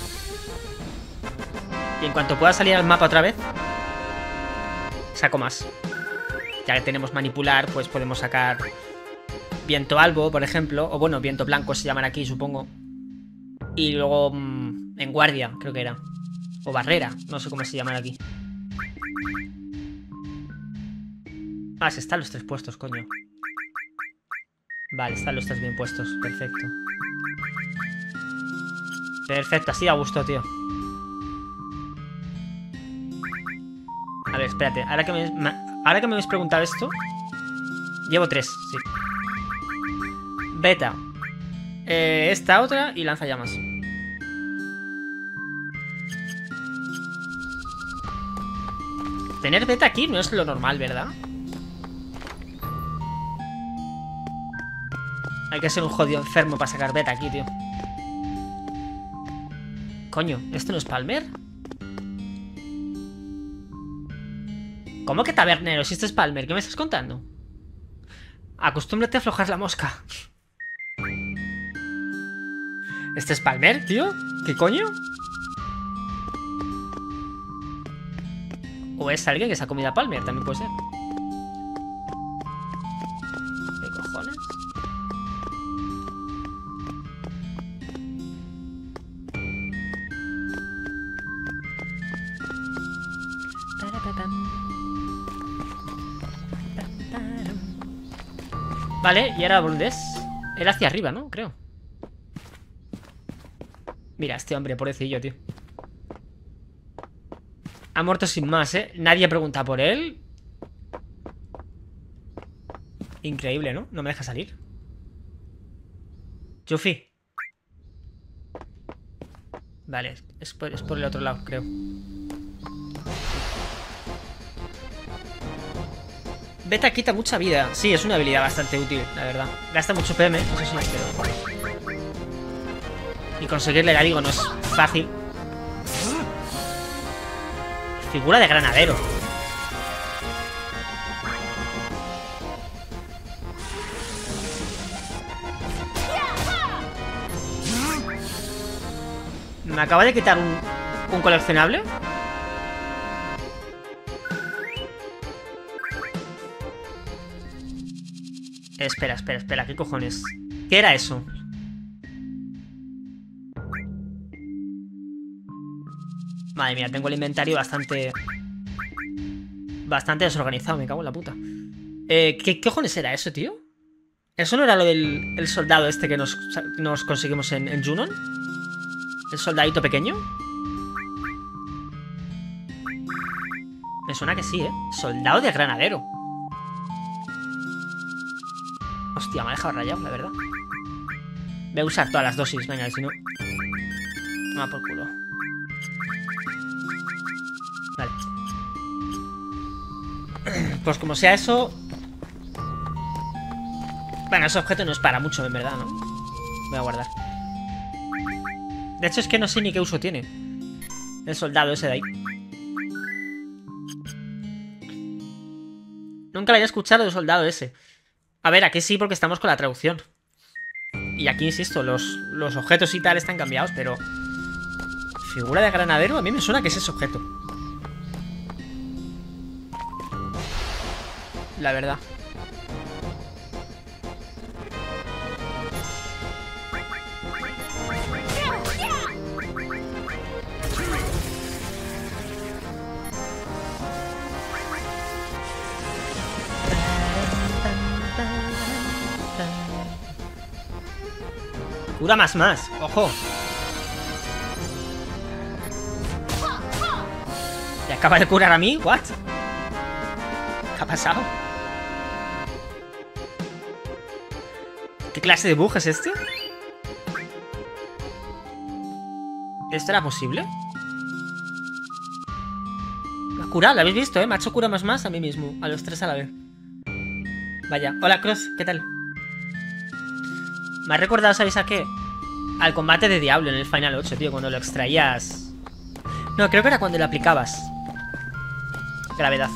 Speaker 1: Y en cuanto pueda salir al mapa otra vez, saco más. Ya que tenemos manipular, pues podemos sacar viento albo, por ejemplo. O bueno, viento blanco se llaman aquí, supongo. Y luego en guardia, creo que era. O barrera, no sé cómo se llaman aquí. Ah, sí, están los 3 puestos, coño. Vale, están los 3 bien puestos, perfecto. Perfecto, así a gusto, tío. A ver, espérate, ahora que me habéis preguntado esto. Llevo 3, sí. Beta. Esta otra y lanzallamas. Tener beta aquí no es lo normal, ¿verdad? Hay que ser un jodido enfermo para sacar beta aquí, tío. Coño, ¿esto no es Palmer? ¿Cómo que tabernero? Si esto es Palmer, ¿qué me estás contando? Acostúmbrate a aflojar la mosca. ¿Este es Palmer, tío? ¿Qué coño? O es alguien que se ha comido a Palmer, también puede ser. ¿Qué cojones? Vale, y ahora ¿dónde es? Era hacia arriba, ¿no? Creo. Mira, este hombre, pobrecillo, tío. Ha muerto sin más, ¿eh? Nadie pregunta por él. Increíble, ¿no? No me deja salir. Yuffie. Vale, es por el otro lado, creo. Beta quita mucha vida. Sí, es una habilidad bastante útil, la verdad. Gasta mucho PM, eso sí, pero... Y conseguirle el digo no es fácil. Figura de granadero. Me acaba de quitar un coleccionable. Espera, ¿qué cojones? ¿Qué era eso? Madre mía, tengo el inventario bastante desorganizado, me cago en la puta. ¿Qué cojones era eso, tío? ¿Eso no era lo del el soldado este que nos conseguimos en Junon? ¿El soldadito pequeño? Me suena que sí, ¿eh? Soldado de granadero. Hostia, me ha dejado rayado, la verdad. Voy a usar todas las dosis, venga, si no... Toma por culo. Vale. Pues como sea eso... Bueno, ese objeto no es para mucho, en verdad, ¿no? Voy a guardar. De hecho, es que no sé ni qué uso tiene el soldado ese de ahí. Nunca le había escuchado del soldado ese. A ver, aquí sí, porque estamos con la traducción. Y aquí, insisto, los objetos y tal están cambiados, pero... Figura de granadero, a mí me suena que es ese objeto. La verdad. Cura más, ojo. ¿Te acaba de curar a mí? ¿What? ¿Qué ha pasado? ¿Qué clase de bug es este? ¿Esto era posible? Me ha curado, ¿lo habéis visto, eh? Me ha hecho cura más a mí mismo. A los tres a la vez. Vaya. Hola, Cross, ¿qué tal? Me ha recordado, ¿sabéis a qué? Al combate de Diablo en el Final 8, tío. Cuando lo extraías... No, creo que era cuando lo aplicabas. Gravedad.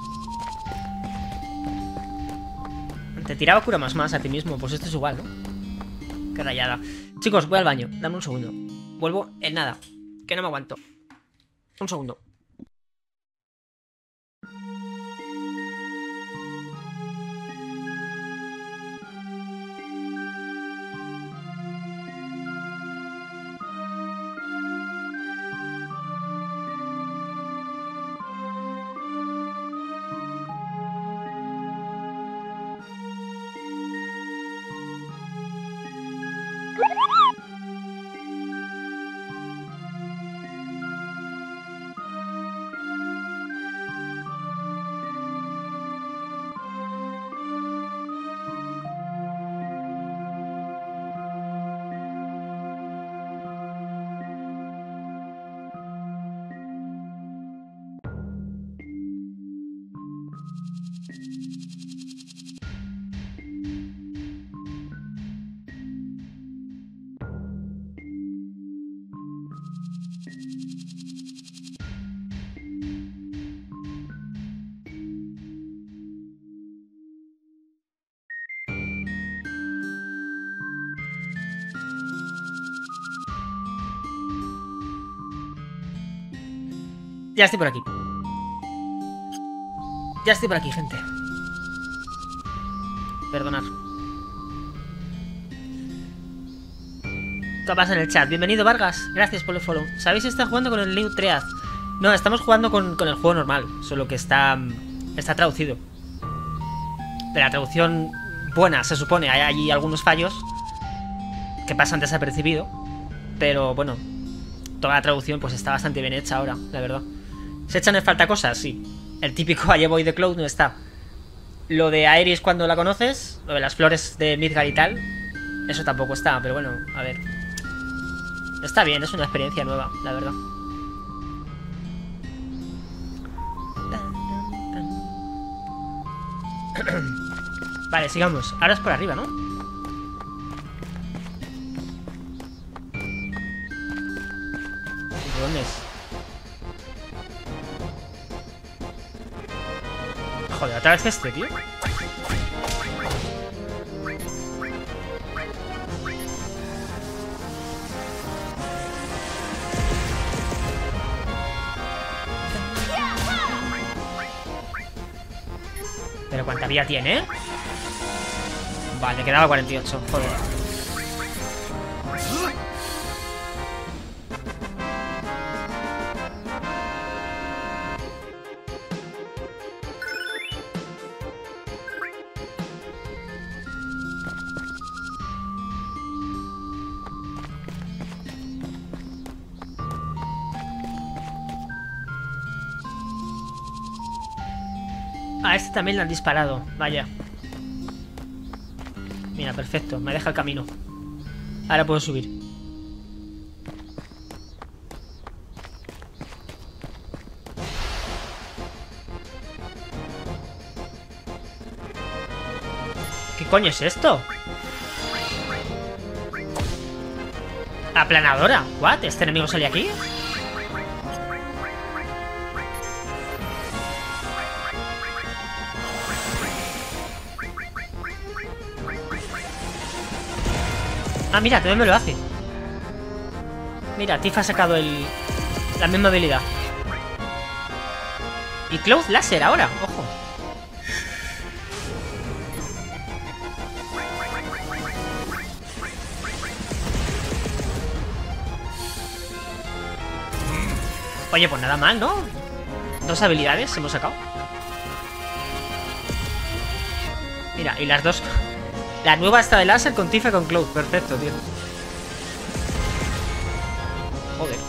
Speaker 1: Te tiraba cura más a ti mismo. Pues esto es igual, ¿no? Qué rayada. Chicos, voy al baño. Dame un segundo. Vuelvo en nada. Que no me aguanto. Un segundo. Ya estoy por aquí. Ya estoy por aquí, gente. Perdonad. ¿Qué pasa en el chat? Bienvenido, Vargas. Gracias por el follow. ¿Sabéis si está jugando con el New Triad? No, estamos jugando con el juego normal. Solo que está traducido. De la traducción buena, se supone. Hay allí algunos fallos que pasan desapercibido. Pero bueno, toda la traducción pues está bastante bien hecha ahora, la verdad. ¿Se echan en falta cosas? Sí. El típico I Boy de Cloud no está. Lo de Aeris cuando la conoces, lo de las flores de Midgar y tal, eso tampoco está, pero bueno, a ver. Está bien, es una experiencia nueva, la verdad. Vale, sigamos. Ahora es por arriba, ¿no? ¿De dónde es? Joder, otra vez este, tío. Pero ¿cuánta vida tiene? Vale, quedaba 48, joder. A este también le han disparado, vaya. Mira, perfecto, me deja el camino. Ahora puedo subir. ¿Qué coño es esto? Aplanadora. ¿What? ¿Este enemigo sale aquí? Ah, mira, también me lo hace. Mira, Tifa ha sacado la misma habilidad. Y Cloud Láser ahora, ojo. Oye, pues nada mal, ¿no? 2 habilidades hemos sacado. Mira, y las dos... La nueva está de láser con Tifa y con Cloud. Perfecto, tío. Joder.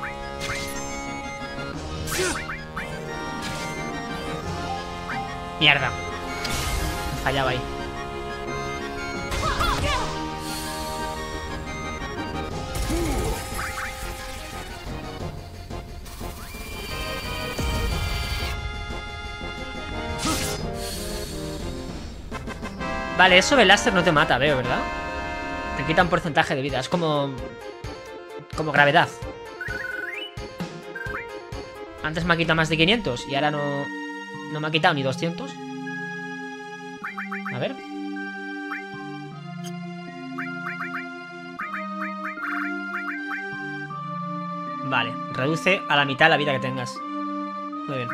Speaker 1: Mierda. Fallaba ahí. Vale, eso de láser no te mata, veo, ¿verdad? Te quita un porcentaje de vida. Es como gravedad. Antes me ha quitado más de 500 y ahora no me ha quitado ni 200. A ver. Vale, reduce a la mitad la vida que tengas. Muy bien.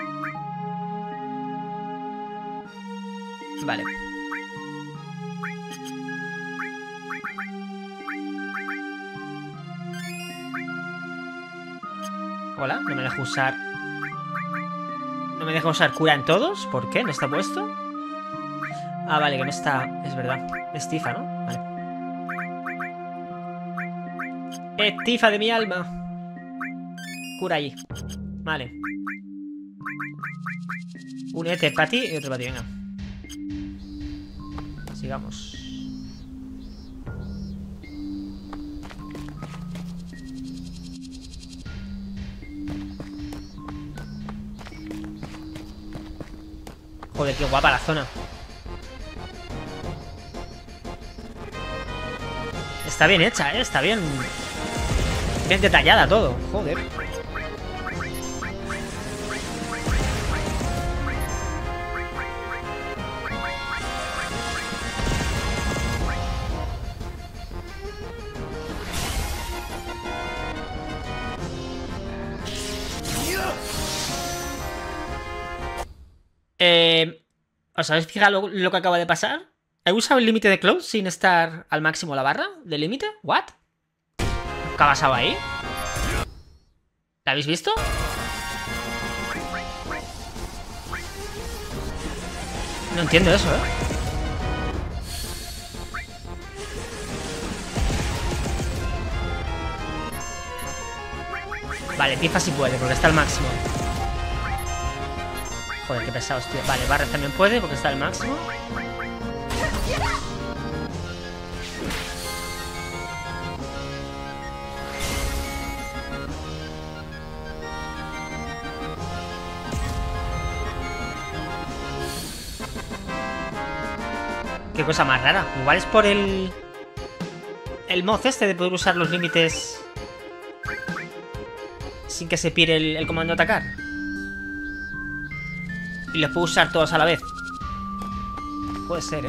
Speaker 1: Vale. Hola, no me deja usar... No me deja usar cura en todos. ¿Por qué? ¿No está puesto? Ah, vale, que no está... Es verdad. Es Tifa, ¿no? Vale. Tifa de mi alma. Cura allí. Vale. Un ET para ti y otro para ti, venga. Sigamos. Joder, qué guapa la zona. Está bien hecha, ¿eh? Está bien... Bien detallada todo. Joder. ¿Os habéis fijado lo que acaba de pasar? ¿He usado el límite de Cloud sin estar al máximo la barra de límite? ¿What? ¿Qué ha pasado ahí? ¿La habéis visto? No entiendo eso, ¿eh? Vale, Tifa sí puede, porque está al máximo. Joder, qué pesados, tío. Vale, Barret también puede, porque está al máximo. Qué cosa más rara. Igual es por el mod este de poder usar los límites sin que se pire el comando atacar. Y los puedo usar todos a la vez. Puede ser, ¿eh?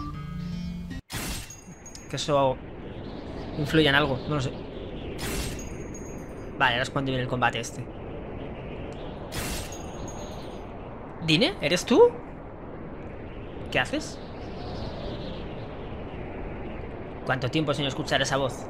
Speaker 1: Que eso influye en algo, no lo sé. Vale, ahora es cuando viene el combate este. ¿Dine? ¿Eres tú? ¿Qué haces? ¿Cuánto tiempo sin escuchar esa voz?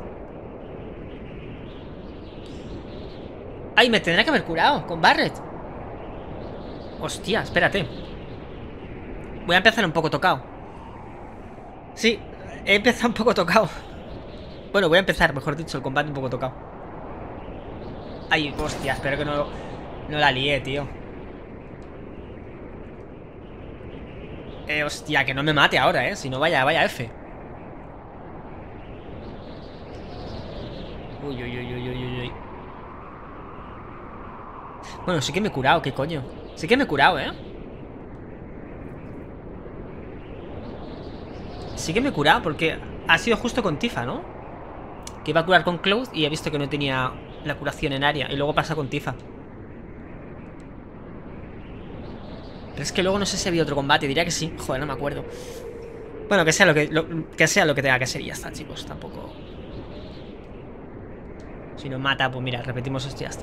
Speaker 1: ¡Ay, me tendrá que haber curado con Barret! Hostia, espérate. Voy a empezar un poco tocado. Sí, he empezado un poco tocado. Bueno, voy a empezar, mejor dicho, el combate un poco tocado. Ay, hostia, espero que no la lié, tío. Hostia, que no me mate ahora, si no vaya F. Uy, uy, uy, uy, uy, uy. Bueno, sí que me he curado, ¿qué coño? Sí que me he curado, Sí que me he curado porque ha sido justo con Tifa, ¿no? Que iba a curar con Cloud y he visto que no tenía la curación en área. Y luego pasa con Tifa. Pero es que luego no sé si había otro combate. Diría que sí. Joder, no me acuerdo. Bueno, que sea lo que tenga que ser y ya está, chicos. Tampoco... Si nos mata, pues mira, repetimos esto y ya está.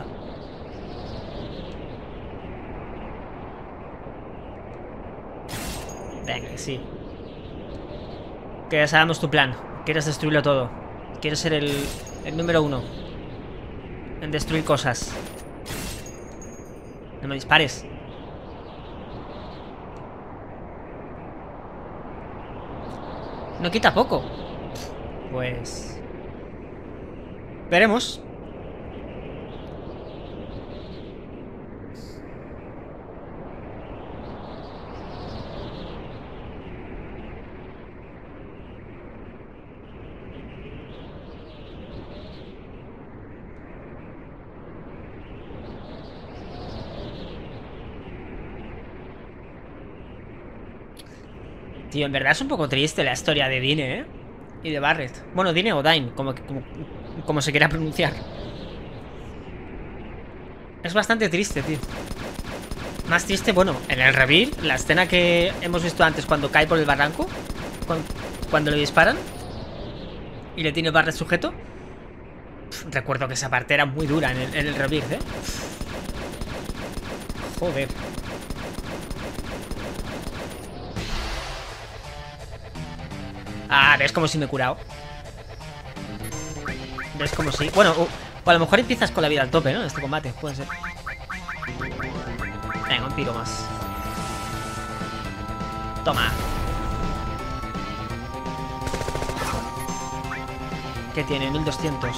Speaker 1: Venga, sí. Que ya sabemos tu plan. Quieres destruirlo todo. Quieres ser el número 1 en destruir cosas. No me dispares. No quita poco. Pues... veremos. Tío, en verdad es un poco triste la historia de Dine, y de Barret. Bueno, Dine o Dine, como se quiera pronunciar. Es bastante triste, tío. Más triste, bueno, en el reveal, la escena que hemos visto antes cuando cae por el barranco, cuando le disparan y le tiene Barret sujeto. Recuerdo que esa parte era muy dura en el reveal, Joder. Ah, ves como si me he curado. Ves como si... Bueno, o a lo mejor empiezas con la vida al tope, ¿no? Este combate, puede ser. Venga, un tiro más. Toma. ¿Qué tiene? 1200.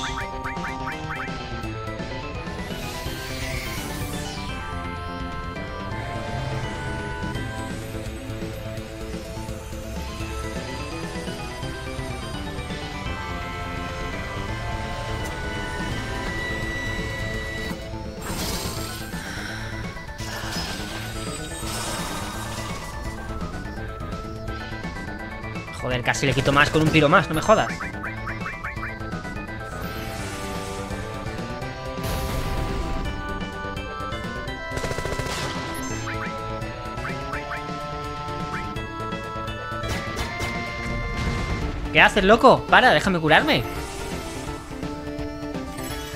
Speaker 1: Joder, casi le quito más con un tiro más, no me jodas. ¿Qué haces, loco? Para, déjame curarme.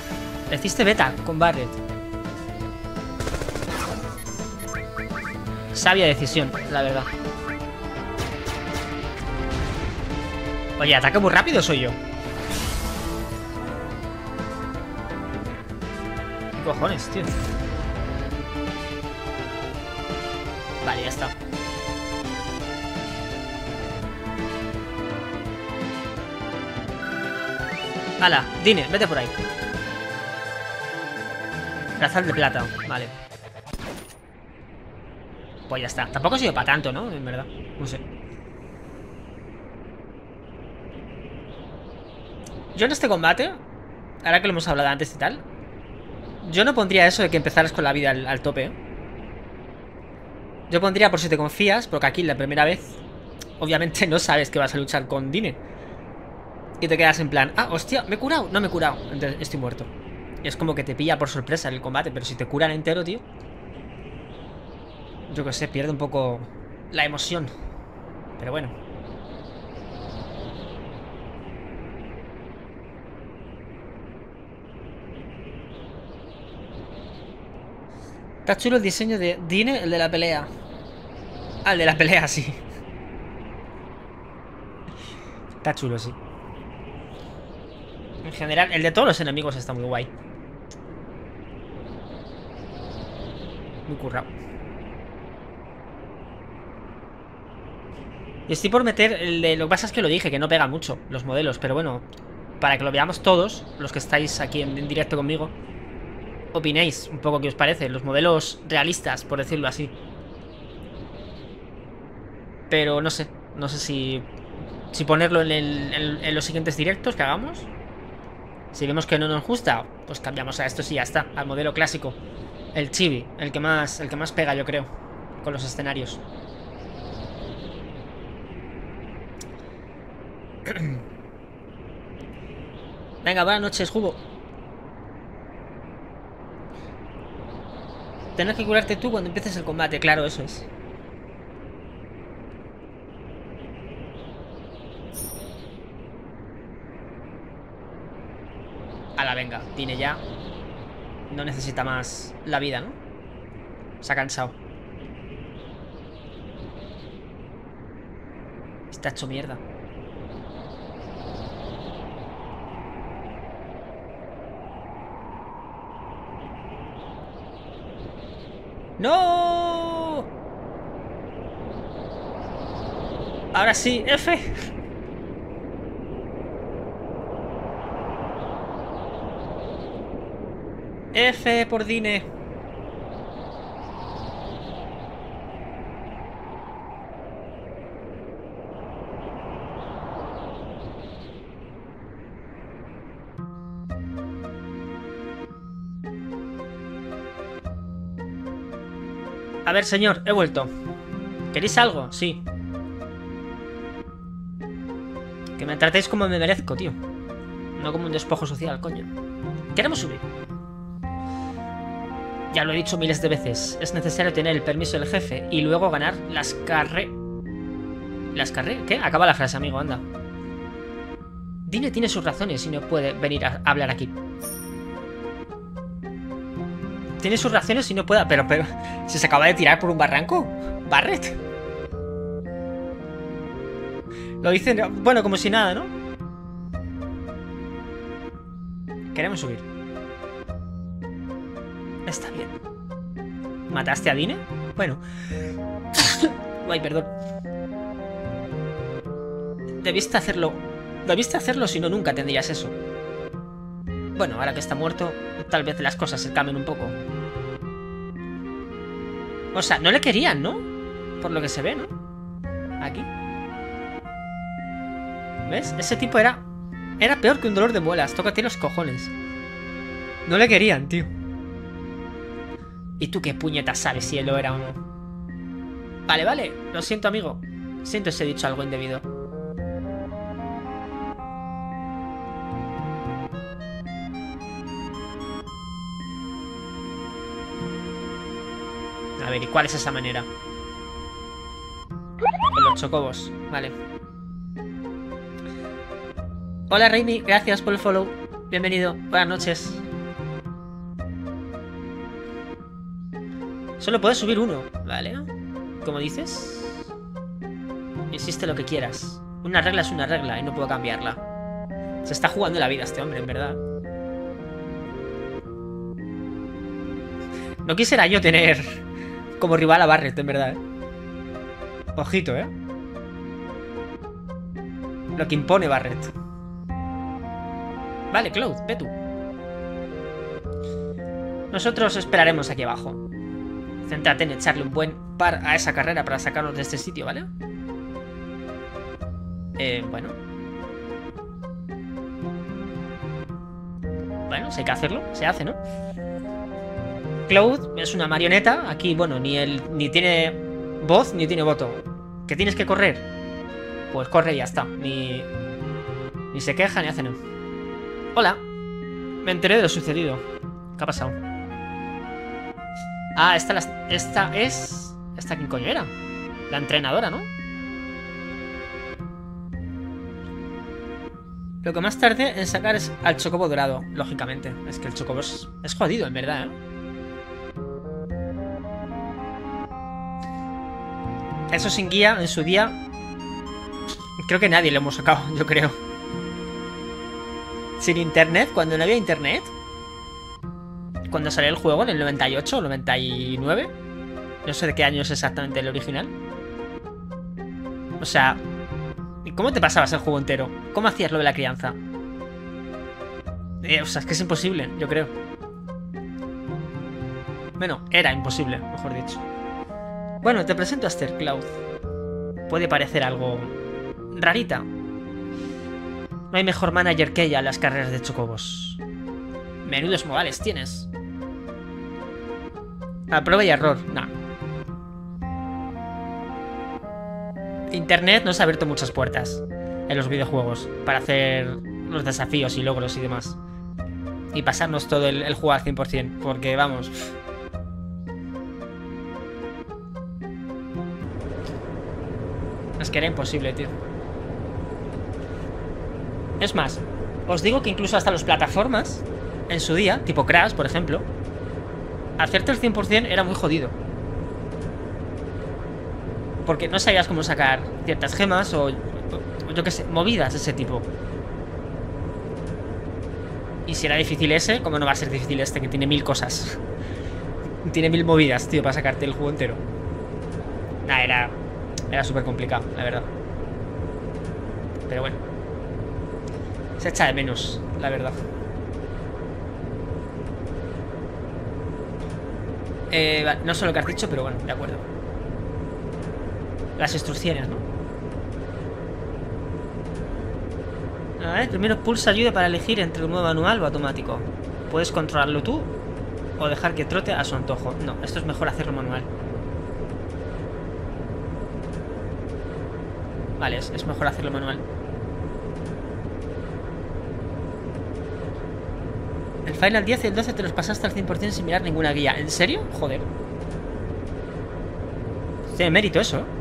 Speaker 1: Le hiciste beta con Barret. Sabia decisión, la verdad. Oye, ¿ataca muy rápido o soy yo? ¿Qué cojones, tío? Vale, ya está. Hala, Dine, vete por ahí. Brazal de plata, vale. Pues ya está. Tampoco ha sido para tanto, ¿no? En verdad, no sé. Yo en este combate, ahora que lo hemos hablado antes y tal, yo no pondría eso de que empezaras con la vida al tope, ¿eh? Yo pondría por si te confías, porque aquí la primera vez obviamente no sabes que vas a luchar con Dine. Y te quedas en plan, ah, hostia, me he curado. No me he curado, entonces estoy muerto. Y es como que te pilla por sorpresa en el combate. Pero si te curan entero, tío, yo que sé, pierde un poco la emoción. Pero bueno. Está chulo el diseño de Dine, el de la pelea. Ah, el de la pelea, sí. Está chulo, sí. En general, el de todos los enemigos está muy guay. Muy currado. Y estoy por meter el de... Lo que pasa es que lo dije, que no pega mucho los modelos. Pero bueno, para que lo veamos todos, los que estáis aquí en directo conmigo, opinéis un poco qué os parece. Los modelos realistas, por decirlo así. Pero no sé. No sé si ponerlo en los siguientes directos que hagamos. Si vemos que no nos gusta, pues cambiamos a esto y ya está. Al modelo clásico. El chibi, el que más pega, yo creo, con los escenarios. Venga, buenas noches, Jugo. Tienes que curarte tú cuando empieces el combate, claro, eso es. Ala, venga, Dine ya. No necesita más la vida, ¿no? Se ha cansado. Está hecho mierda. ¡No! Ahora sí, F. F por Dine. A ver, señor, he vuelto. ¿Queréis algo? Sí. Que me tratéis como me merezco, tío. No como un despojo social, coño. Queremos subir. Ya lo he dicho miles de veces. Es necesario tener el permiso del jefe y luego ganar las carreras. ¿Las carreras? ¿Qué? Acaba la frase, amigo, anda. Dine tiene sus razones y no puede venir a hablar aquí. Tiene sus razones y no puede... Pero... ¿Se acaba de tirar por un barranco? ¿Barret? Lo dicen... Bueno, como si nada, ¿no? Queremos subir. Está bien. ¿Mataste a Dine? Bueno. Ay, perdón. Debiste hacerlo. Debiste hacerlo, si no nunca tendrías eso. Bueno, ahora que está muerto, tal vez las cosas se cambien un poco. O sea, no le querían, ¿no? Por lo que se ve, ¿no? Aquí. ¿Ves? Ese tipo era peor que un dolor de muelas. Tócate los cojones. No le querían, tío. ¿Y tú qué puñetas sabes si él lo era o no? Vale, vale. Lo siento, amigo. Siento si he dicho algo indebido. A ver, ¿y cuál es esa manera? Con los chocobos. Vale. Hola, Raimi. Gracias por el follow. Bienvenido. Buenas noches. Solo puedes subir uno, ¿vale? ¿Cómo dices? Insiste lo que quieras. Una regla es una regla y no puedo cambiarla. Se está jugando la vida este hombre, en verdad. No quisiera yo tener como rival a Barret, en verdad, ¿eh? Ojito, ¿eh? Lo que impone Barret. Vale, Cloud, ve tú. Nosotros esperaremos aquí abajo. Céntrate en echarle un buen par a esa carrera para sacarnos de este sitio, ¿vale? Bueno. Bueno, si hay que hacerlo, se hace, ¿no? Cloud es una marioneta. Aquí, bueno, ni tiene voz ni tiene voto. ¿Que tienes que correr? Pues corre y ya está. Ni se queja ni hace nada. Hola. Me enteré de lo sucedido. ¿Qué ha pasado? Ah, esta es... ¿Esta quién coño era? La entrenadora, ¿no? Lo que más tarde en sacar es al chocobo dorado, lógicamente. Es que el chocobo es jodido, en verdad, ¿eh? Eso sin guía, en su día... Creo que nadie lo hemos sacado, yo creo. Sin internet, cuando no había internet. Cuando salió el juego, en el 98 o 99. No sé de qué año es exactamente el original. O sea... ¿Cómo te pasabas el juego entero? ¿Cómo hacías lo de la crianza? O sea, es que es imposible, yo creo. Bueno, era imposible, mejor dicho. Bueno, te presento a Esther, Cloud. Puede parecer algo... rarita. No hay mejor manager que ella en las carreras de chocobos. Menudos modales tienes. A prueba y error, nah. Internet nos ha abierto muchas puertas en los videojuegos para hacer los desafíos y logros y demás. Y pasarnos todo el juego al 100%. Porque, vamos... Es que era imposible, tío. Es más, os digo que incluso hasta las plataformas, en su día, tipo Crash, por ejemplo, hacerte el 100% era muy jodido. Porque no sabías cómo sacar ciertas gemas o yo qué sé, movidas de ese tipo. Y si era difícil ese, ¿cómo no va a ser difícil este que tiene 1000 cosas? Tiene 1000 movidas, tío, para sacarte el juego entero. Nah, era súper complicado, la verdad. Pero bueno, se echa de menos, la verdad. Vale, no sé lo que has dicho, pero bueno, de acuerdo. Las instrucciones, ¿no? A ver, primero pulsa ayuda para elegir entre un modo manual o automático. Puedes controlarlo tú o dejar que trote a su antojo. No, esto es mejor hacerlo manual. Vale, es mejor hacerlo manual. El Final 10 y el 12 te los pasaste al 100% sin mirar ninguna guía. ¿En serio? Joder. Tiene mérito eso, ¿eh?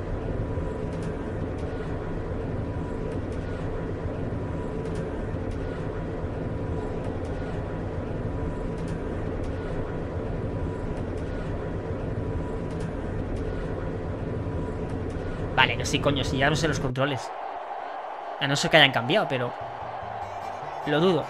Speaker 1: Vale, que sí, coño, si ya no sé los controles. A no ser que hayan cambiado, pero... lo dudo.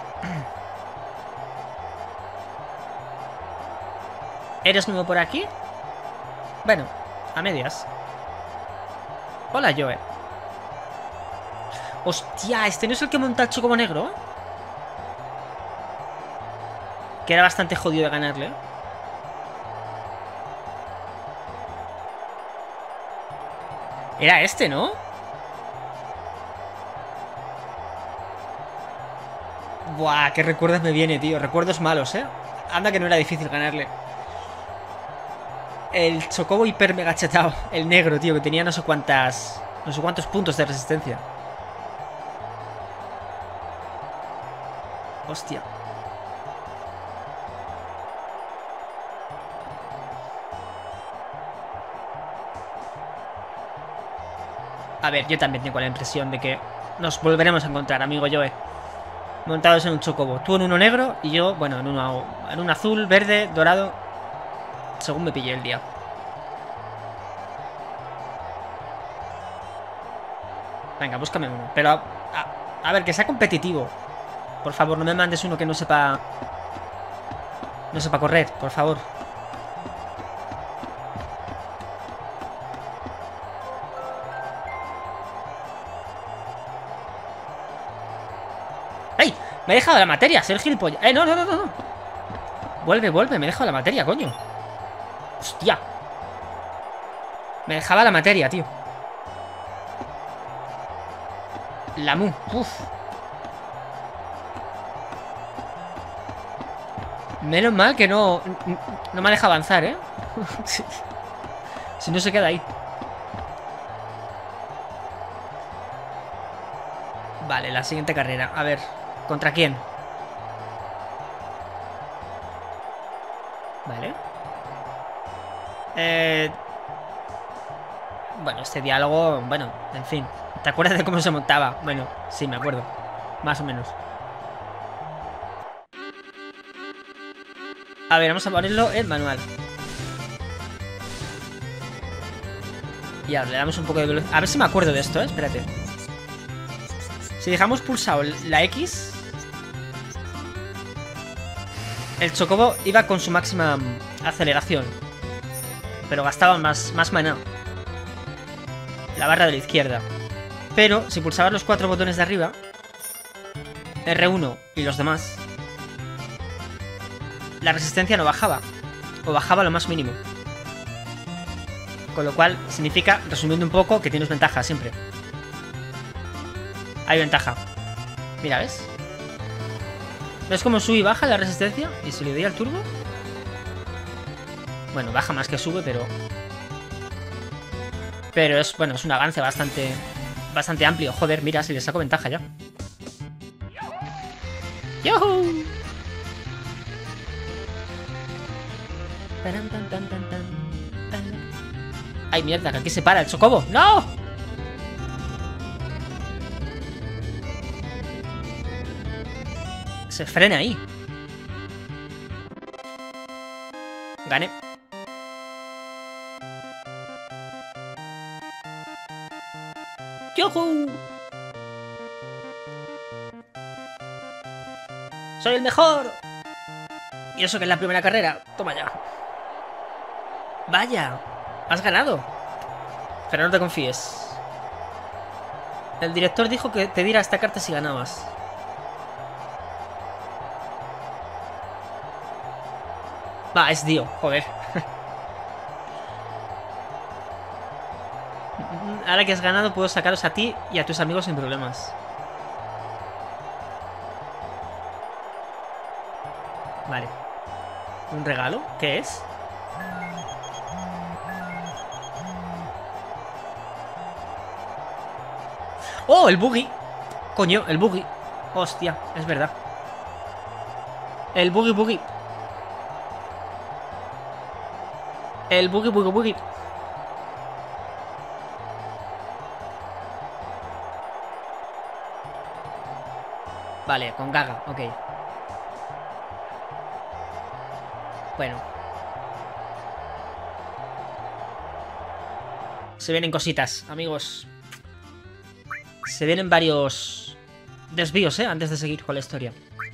Speaker 1: ¿Eres nuevo por aquí? Bueno, a medias. Hola, Joe. Hostia, ¿este no es el que monta el chocobo negro? Que era bastante jodido de ganarle. Era este, ¿no? Buah, qué recuerdos me viene, tío. Recuerdos malos, ¿eh? Anda que no era difícil ganarle. El chocobo hiper mega chetado. El negro, tío, que tenía no sé cuántos puntos de resistencia. Hostia. A ver, yo también tengo la impresión de que nos volveremos a encontrar, amigo Joe. Montados en un chocobo. Tú en uno negro y yo, bueno, en un azul, verde, dorado. Según me pillé el día. Venga, búscame uno. Pero, a ver, que sea competitivo. Por favor, no me mandes uno que no sepa... No sepa correr, por favor. ¡Ey! Me he dejado la materia, ser gilipollas. No, no, no, no. Vuelve, vuelve, me he dejado la materia, coño. Hostia. Me dejaba la materia, tío. La mu, uff. Menos mal que no me deja avanzar, ¿eh? Si no se queda ahí. Vale, la siguiente carrera. A ver, ¿contra quién? Vale. Bueno, este diálogo... Bueno, en fin. ¿Te acuerdas de cómo se montaba? Bueno, sí, me acuerdo. Más o menos. A ver, vamos a ponerlo en manual. Y ahora le damos un poco de velocidad. A ver si me acuerdo de esto, ¿eh? Espérate. Si dejamos pulsado la X, el chocobo iba con su máxima aceleración, pero gastaba más maná. La barra de la izquierda. Pero si pulsabas los 4 botones de arriba, R1 y los demás, la resistencia no bajaba, o bajaba lo más mínimo. Con lo cual significa, resumiendo un poco, que tienes ventaja siempre. Hay ventaja. Mira, ¿ves? ¿Ves cómo sube y baja la resistencia? ¿Y si le doy al turbo? Bueno, baja más que sube, pero... Pero es, bueno, es un avance bastante amplio. Joder, mira, si le saco ventaja ya. ¡Yuhu! ¡Ay, mierda! Que aquí se para el chocobo. ¡No! Se frena ahí. Gané. ¡Yuhu! ¡Soy el mejor! Y eso que es la primera carrera. Toma ya. Vaya. Has ganado. Pero no te confíes. El director dijo que te diera esta carta si ganabas. Va, es Dio, joder. Ahora que has ganado puedo sacaros a ti y a tus amigos sin problemas. Vale. ¿Un regalo? ¿Qué es? ¡Oh, el buggy! Coño, el buggy. Hostia, es verdad. El buggy. El buggy. Vale, con Gaga, ok. Bueno. Se vienen cositas, amigos. Se vienen varios desvíos, antes de seguir con la historia.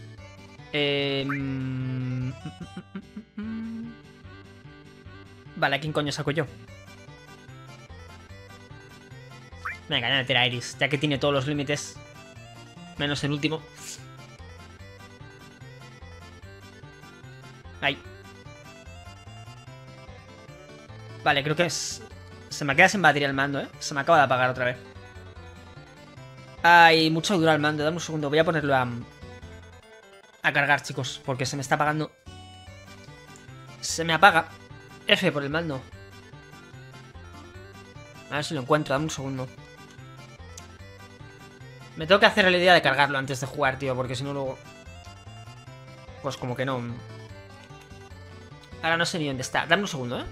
Speaker 1: Vale, ¿a quién coño saco yo? Venga, ya meter a Iris, ya que tiene todos los límites. Menos el último. Ahí. Vale, creo que es... Se me queda sin batería el mando, Se me acaba de apagar otra vez. Ay, mucho dura el mando. Dame un segundo, voy a ponerlo a cargar, chicos, porque se me está apagando. Se me apaga. F por el mando. A ver si lo encuentro, dame un segundo. Me tengo que hacer la idea de cargarlo antes de jugar, tío, porque si no luego... Pues como que no... Ahora no sé ni dónde está. Dame un segundo,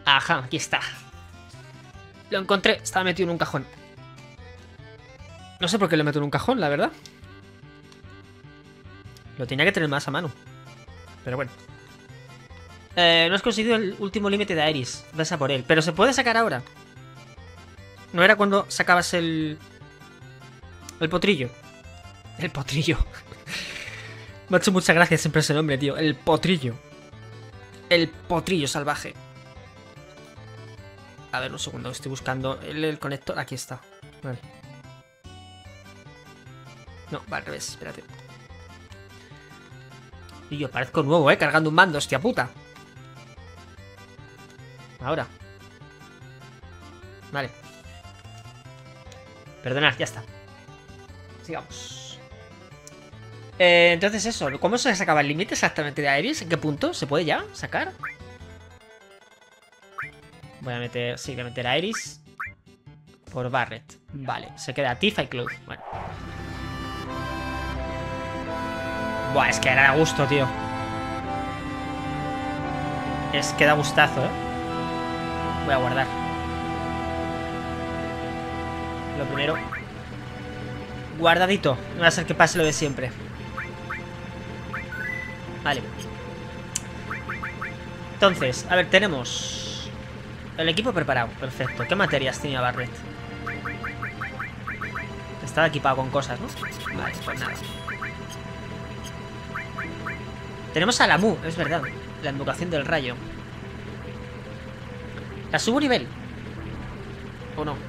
Speaker 1: Ajá, aquí está. Lo encontré, estaba metido en un cajón. No sé por qué lo meto en un cajón, la verdad. Lo tenía que tener más a mano. Pero bueno. No has conseguido el último límite de Aeris. Vas a por él. Pero se puede sacar ahora. ¿No era cuando sacabas el potrillo? El potrillo. Me ha hecho mucha gracia siempre ese nombre, tío. El potrillo. El potrillo salvaje. A ver, un segundo. Estoy buscando el conector. Aquí está. Vale. No, va al revés. Espérate. Y yo parezco nuevo, cargando un mando, hostia puta. Ahora. Vale. Perdonad, ya está. Sigamos. Entonces eso, ¿cómo se sacaba el límite exactamente de Aeris? ¿En qué punto? ¿Se puede ya sacar? Voy a meter, sí, voy a meter a Aeris por Barret. Vale, se queda Tifa y Cloud. Bueno. Buah, es que era de gusto, tío. Es que da gustazo, Voy a guardar. Lo primero. Guardadito. No va a ser que pase lo de siempre. Vale. Entonces, a ver, tenemos el equipo preparado. Perfecto. ¿Qué materias tenía Barret? Estaba equipado con cosas, ¿no? Vale, pues nada. Tenemos a la Mu, es verdad. La invocación del rayo. ¿La subo nivel? ¿O no?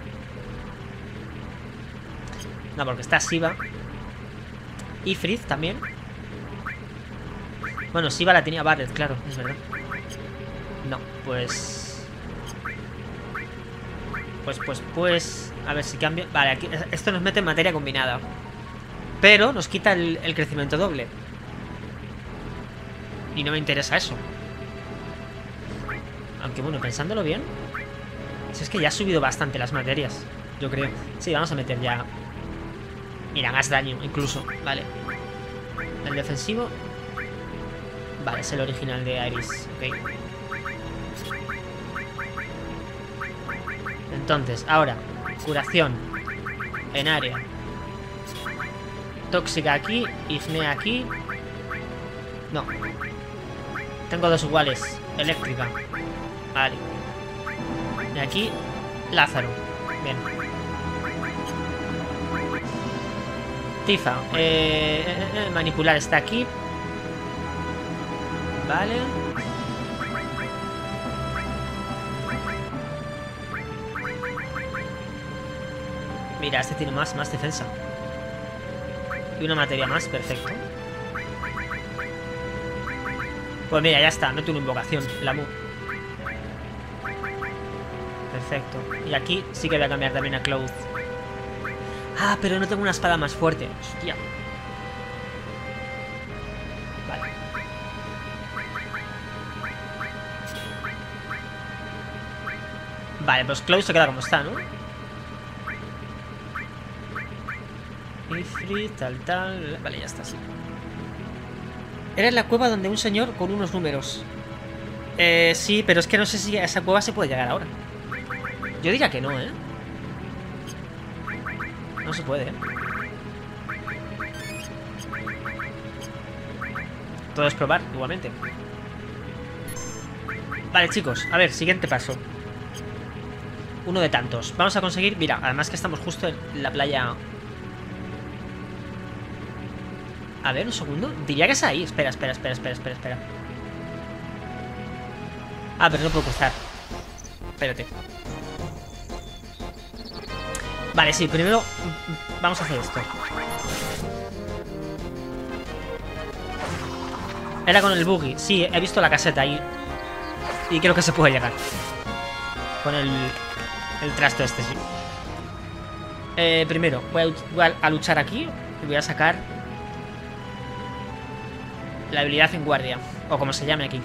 Speaker 1: No, porque está Siva. Y Frizz también. Bueno, Siva la tenía Barret, claro, es verdad. No, pues... Pues... A ver si cambia... Vale, aquí, esto nos mete en materia combinada. Pero nos quita el crecimiento doble. Y no me interesa eso. Aunque bueno, pensándolo bien, si es que ya ha subido bastante las materias, yo creo. Sí, vamos a meter ya... Mira, más daño, incluso. Vale. El defensivo. Vale, es el original de Aeris. Ok. Entonces, ahora, curación en área. Tóxica aquí, Ignea aquí. No. Tengo dos iguales. Eléctrica. Vale. Y aquí, Lázaro. Bien. Tifa. Manipular está aquí. Vale. Mira, este tiene más defensa. Y una materia más, perfecto. Pues mira, ya está, meto una invocación, la Mu. Perfecto. Y aquí sí que voy a cambiar también a Cloud. Ah, pero no tengo una espada más fuerte. Hostia. Vale. Vale, pues Cloud se queda como está, ¿no? Ifrit, tal... Vale, ya está, sí. Era en la cueva donde un señor con unos números. Sí, pero es que no sé si a esa cueva se puede llegar ahora. Yo diría que no, ¿eh? No se puede, ¿eh? Todo es probar, igualmente. Vale, chicos, a ver, siguiente paso. Uno de tantos. Vamos a conseguir... Mira, además que estamos justo en la playa... A ver, un segundo. Diría que es ahí. Espera. Ah, pero no puedo cruzar. Espérate. Vale, sí, primero vamos a hacer esto. Era con el buggy. Sí, he visto la caseta ahí. Y creo que se puede llegar. Con el trasto este, sí. Primero, voy a luchar aquí. Y voy a sacar la habilidad en guardia. O como se llame aquí.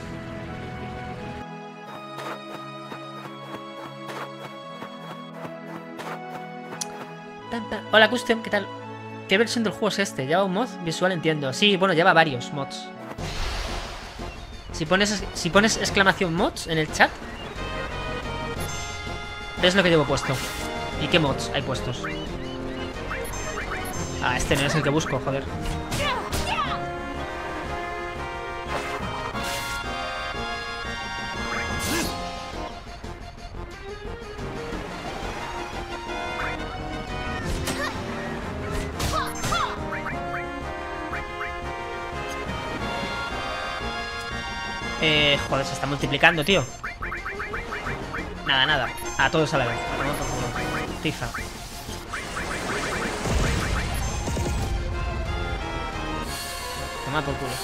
Speaker 1: Hola Custom, ¿qué tal? ¿Qué versión del juego es este? ¿Lleva un mod visual? Entiendo. Sí, bueno, lleva varios mods. Si pones exclamación mods en el chat, ¿Ves lo que llevo puesto? ¿Y qué mods hay puestos? Ah, este no es el que busco, joder. Joder, se está multiplicando, tío. Nada, nada. A todos a la vez. Tifa. Toma por culo.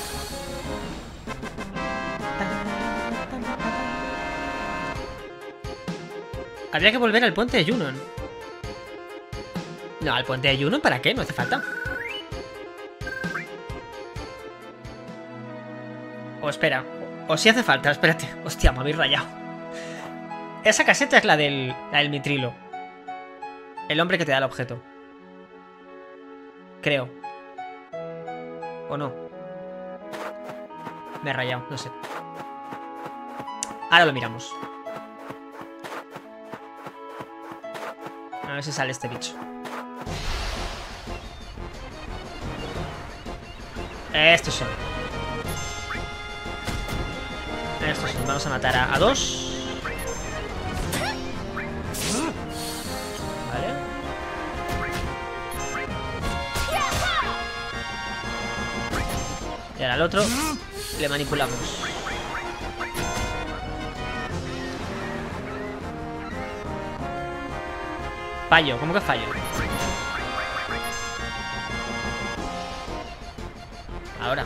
Speaker 1: Habría que volver al puente de Junon. No, al puente de Junon, ¿para qué? No hace falta. O espera. O si hace falta, espérate. Hostia, me habéis rayado. Esa caseta es la del mitrilo. El hombre que te da el objeto. Creo. ¿O no? Me he rayado, no sé. Ahora lo miramos. A ver si sale este bicho. Estos son. Estos son. Vamos a matar a dos. Vale. Y ahora al otro le manipulamos. Fallo, ¿cómo que fallo? Ahora.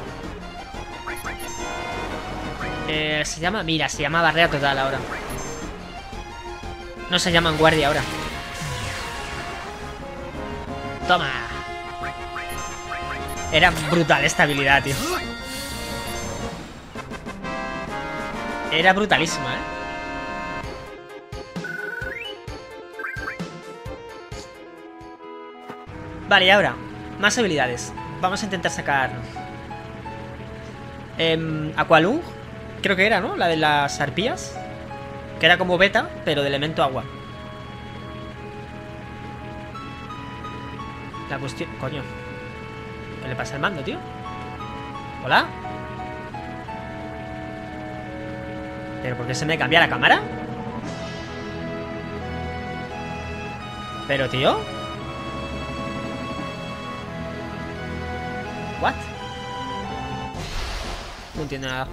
Speaker 1: Se llama... Mira, se llama barrera total ahora. No se llaman guardia ahora. Toma. Era brutal esta habilidad, tío. Era brutalísima, Vale, y ahora, más habilidades. Vamos a intentar sacar Aqualung, creo que era, ¿no? La de las arpías, que era como beta, pero de elemento agua. La cuestión... Coño, ¿qué le pasa al mando, tío? ¿Hola? ¿Pero por qué se me cambia la cámara? ¿Pero, tío? ¿What? No entiendo nada.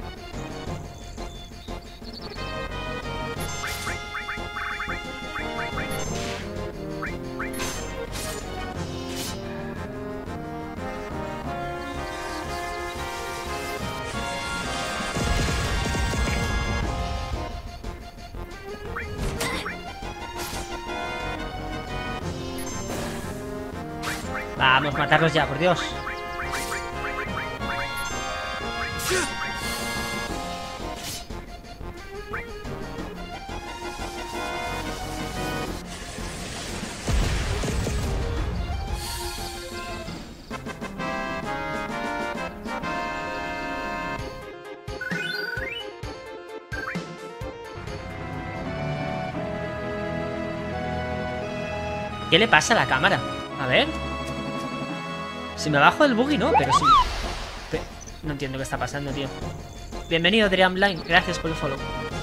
Speaker 1: Vamos, matarlos ya, por Dios. ¿Qué le pasa a la cámara? A ver. Si me bajo del buggy, no, pero sí. No entiendo qué está pasando, tío. Bienvenido, Dreamline. Gracias por el follow.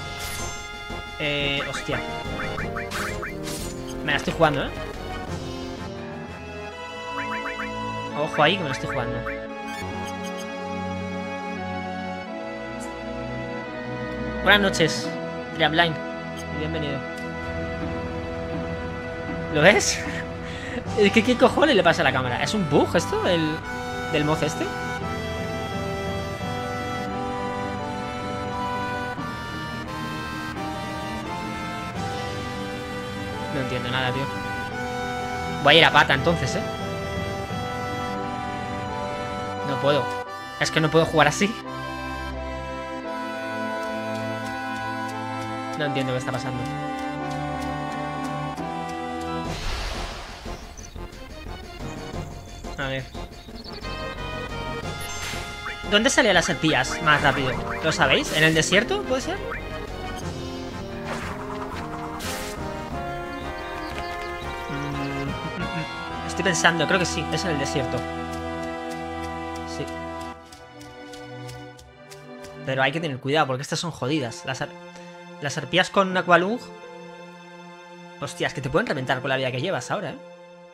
Speaker 1: Hostia. Me la estoy jugando, Ojo ahí que me la estoy jugando. Buenas noches, Dreamline. Bienvenido. ¿Lo ves? ¿Qué cojones le pasa a la cámara? ¿Es un bug esto? ¿Del mod este? No entiendo nada, tío. Voy a ir a pata entonces, No puedo. Es que no puedo jugar así. No entiendo qué está pasando. A ver. ¿Dónde salían las arpías más rápido? ¿Lo sabéis? ¿En el desierto? ¿Puede ser? Estoy pensando, creo que sí, es en el desierto. Sí. Pero hay que tener cuidado porque estas son jodidas. Las arpías con Aqualung. Hostias, que te pueden reventar con la vida que llevas ahora, ¿eh?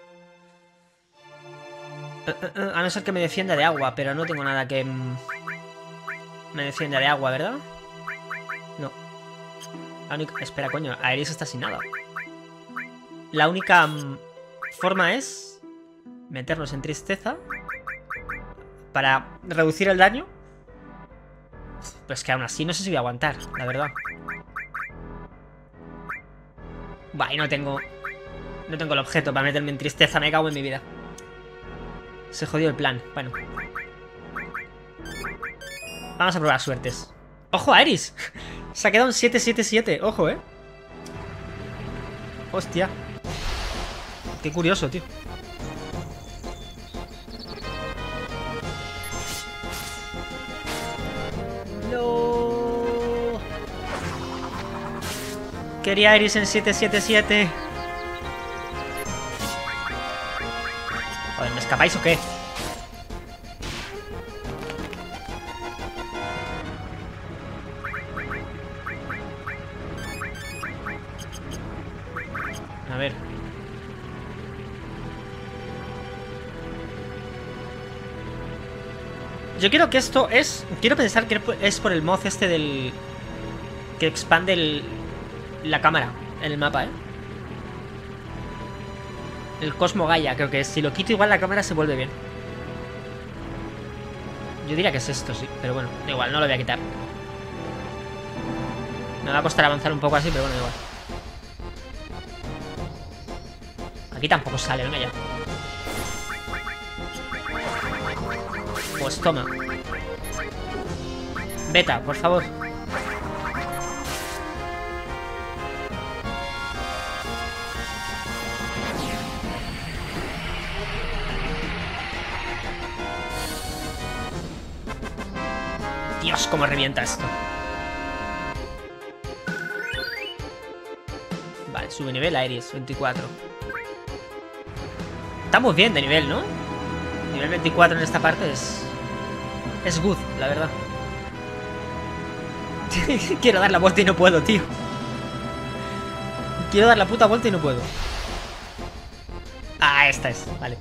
Speaker 1: A no ser que me defienda de agua, pero no tengo nada que me defienda de agua, ¿verdad? No. La única... Espera, coño, Aeris está sin nada. La única forma es meternos en tristeza para reducir el daño. Pues que aún así no sé si voy a aguantar, la verdad. Bah, y no tengo el objeto para meterme en tristeza, me cago en mi vida. Se jodió el plan, bueno. Vamos a probar suertes. ¡Ojo, Aeris! Se ha quedado un 7-7-7, ojo, Hostia. Qué curioso, tío. No. Quería Aeris en 7-7-7. Joder, ¿me escapáis o qué? A ver. Yo quiero que esto es... Quiero pensar que es por el mod este del... Que expande la cámara en el mapa, El Cosmo Gaia, creo que es. Si lo quito igual la cámara se vuelve bien. Yo diría que es esto, sí. Pero bueno, da igual, no lo voy a quitar. Me va a costar avanzar un poco así, pero bueno, da igual. Aquí tampoco sale, venga ya. Pues toma. Beta, por favor. Dios, cómo revienta esto. Vale, sube nivel Aeris, 24. Estamos bien de nivel, ¿no? Nivel 24 en esta parte es good, la verdad. Quiero dar la vuelta y no puedo, tío. Quiero dar la puta vuelta y no puedo. Ah, esta es, vale.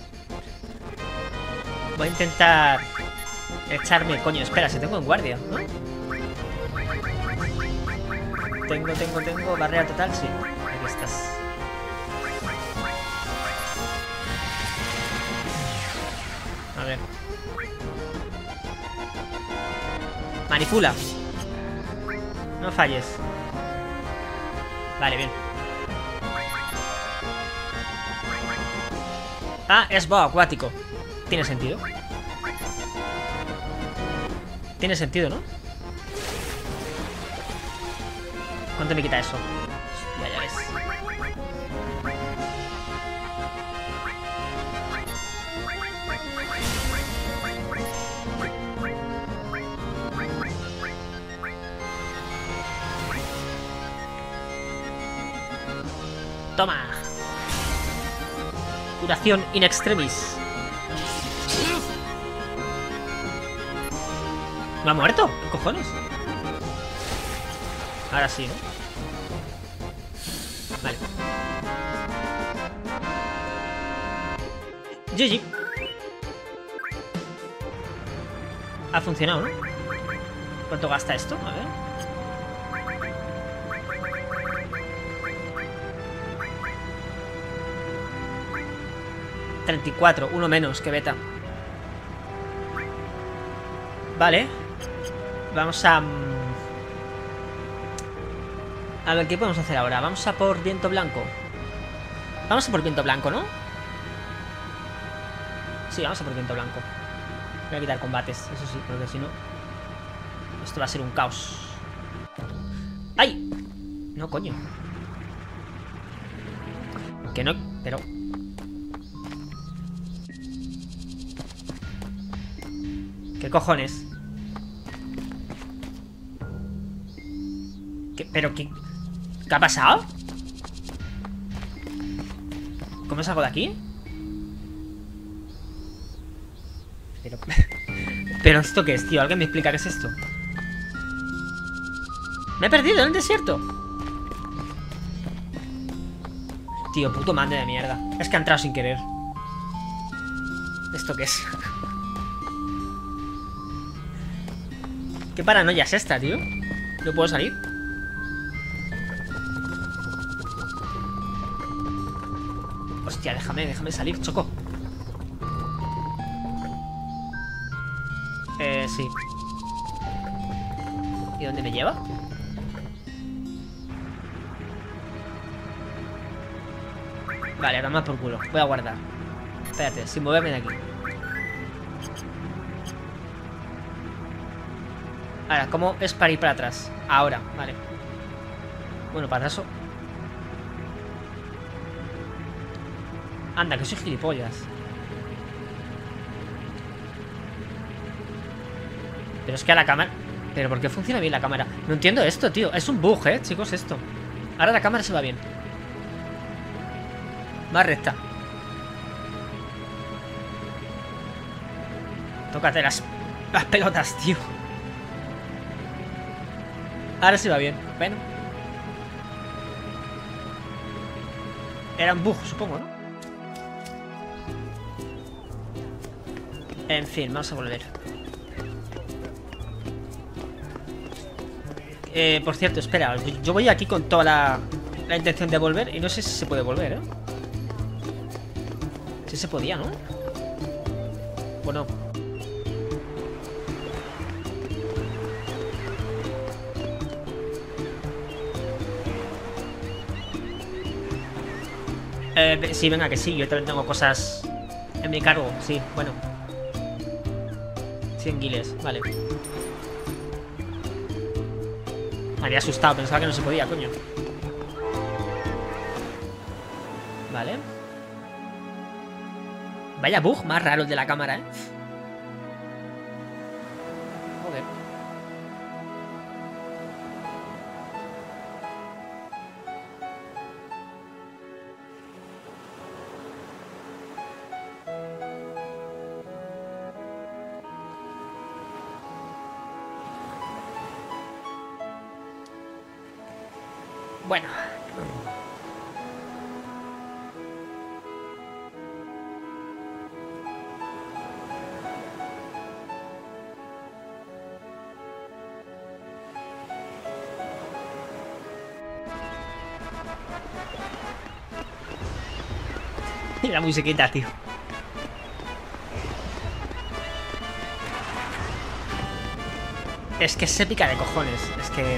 Speaker 1: Voy a intentar echarme, coño, espera, si tengo en guardia, ¿no? Tengo barrera total, sí. Aquí estás. A ver. Manipula. No falles. Vale, bien. Ah, es boa acuático. Tiene sentido. Tiene sentido, ¿no? ¿Cuánto me quita eso? Ya ves. Toma. Curación in extremis. ¿No ha muerto? ¿Qué cojones? Ahora sí, ¿no? Vale. GG. Ha funcionado, ¿no? ¿Cuánto gasta esto? A ver. $34, uno menos que beta. Vale. Vamos a... A ver, ¿qué podemos hacer ahora? Vamos a por viento blanco. Vamos a por viento blanco, ¿no? Sí, vamos a por viento blanco. Voy a quitar combates, eso sí, porque si no esto va a ser un caos. ¡Ay! No, coño. Que no, pero... ¿Qué cojones? ¿Qué? ¿Pero qué? ¿Qué ha pasado? ¿Cómo salgo de aquí? Pero ¿esto qué es, tío? ¿Alguien me explica qué es esto? Me he perdido en el desierto. Tío, puto mande de mierda. Es que ha entrado sin querer. ¿Esto qué es? ¿Qué paranoia es esta, tío? ¿No puedo salir? Hostia, déjame salir, Choco. Sí. ¿Y dónde me lleva? Vale, ahora más por culo. Voy a guardar. Espérate, sin moverme de aquí. Ahora, ¿cómo es para ir para atrás? Ahora, vale. Bueno, para eso. Anda, que soy gilipollas. Pero es que a la cámara... ¿Pero por qué funciona bien la cámara? No entiendo esto, tío. Es un bug, chicos, esto. Ahora la cámara se va bien. Más recta. Tócate las pelotas, tío. Ahora sí va bien. Bueno. Era un bug, supongo, ¿no? En fin, vamos a volver. Por cierto, espera. Yo voy aquí con toda la intención de volver. Y no sé si se puede volver, Sí se podía, ¿no? Bueno. Sí, venga, que sí. Yo también tengo cosas en mi cargo. Sí, bueno. 100 guiles, vale. Me había asustado, pensaba que no se podía, coño. Vale. Vaya bug más raro el de la cámara, Joder. Bueno. Y la musiquita, tío. Es que es épica de cojones. Es que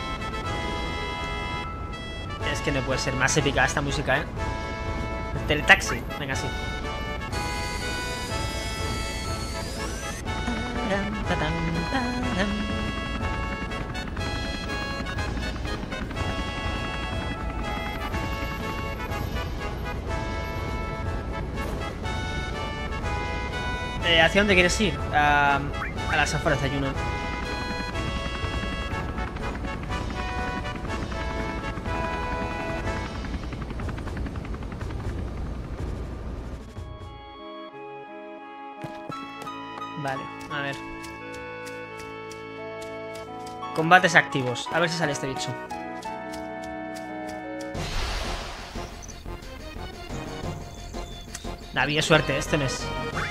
Speaker 1: no puede ser más épica esta música, Teletaxi, venga, sí. ¿Hacia dónde quieres ir? A las afueras de Juno. Vale, a ver. Combates activos. A ver si sale este bicho. David, suerte, este no es.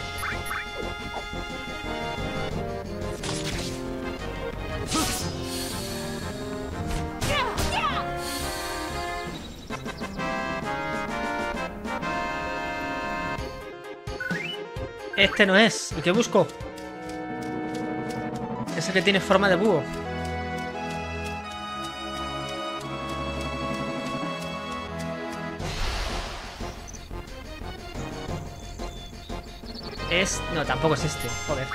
Speaker 1: Este no es, el que busco. Es el que tiene forma de búho. No, tampoco es este. Joder.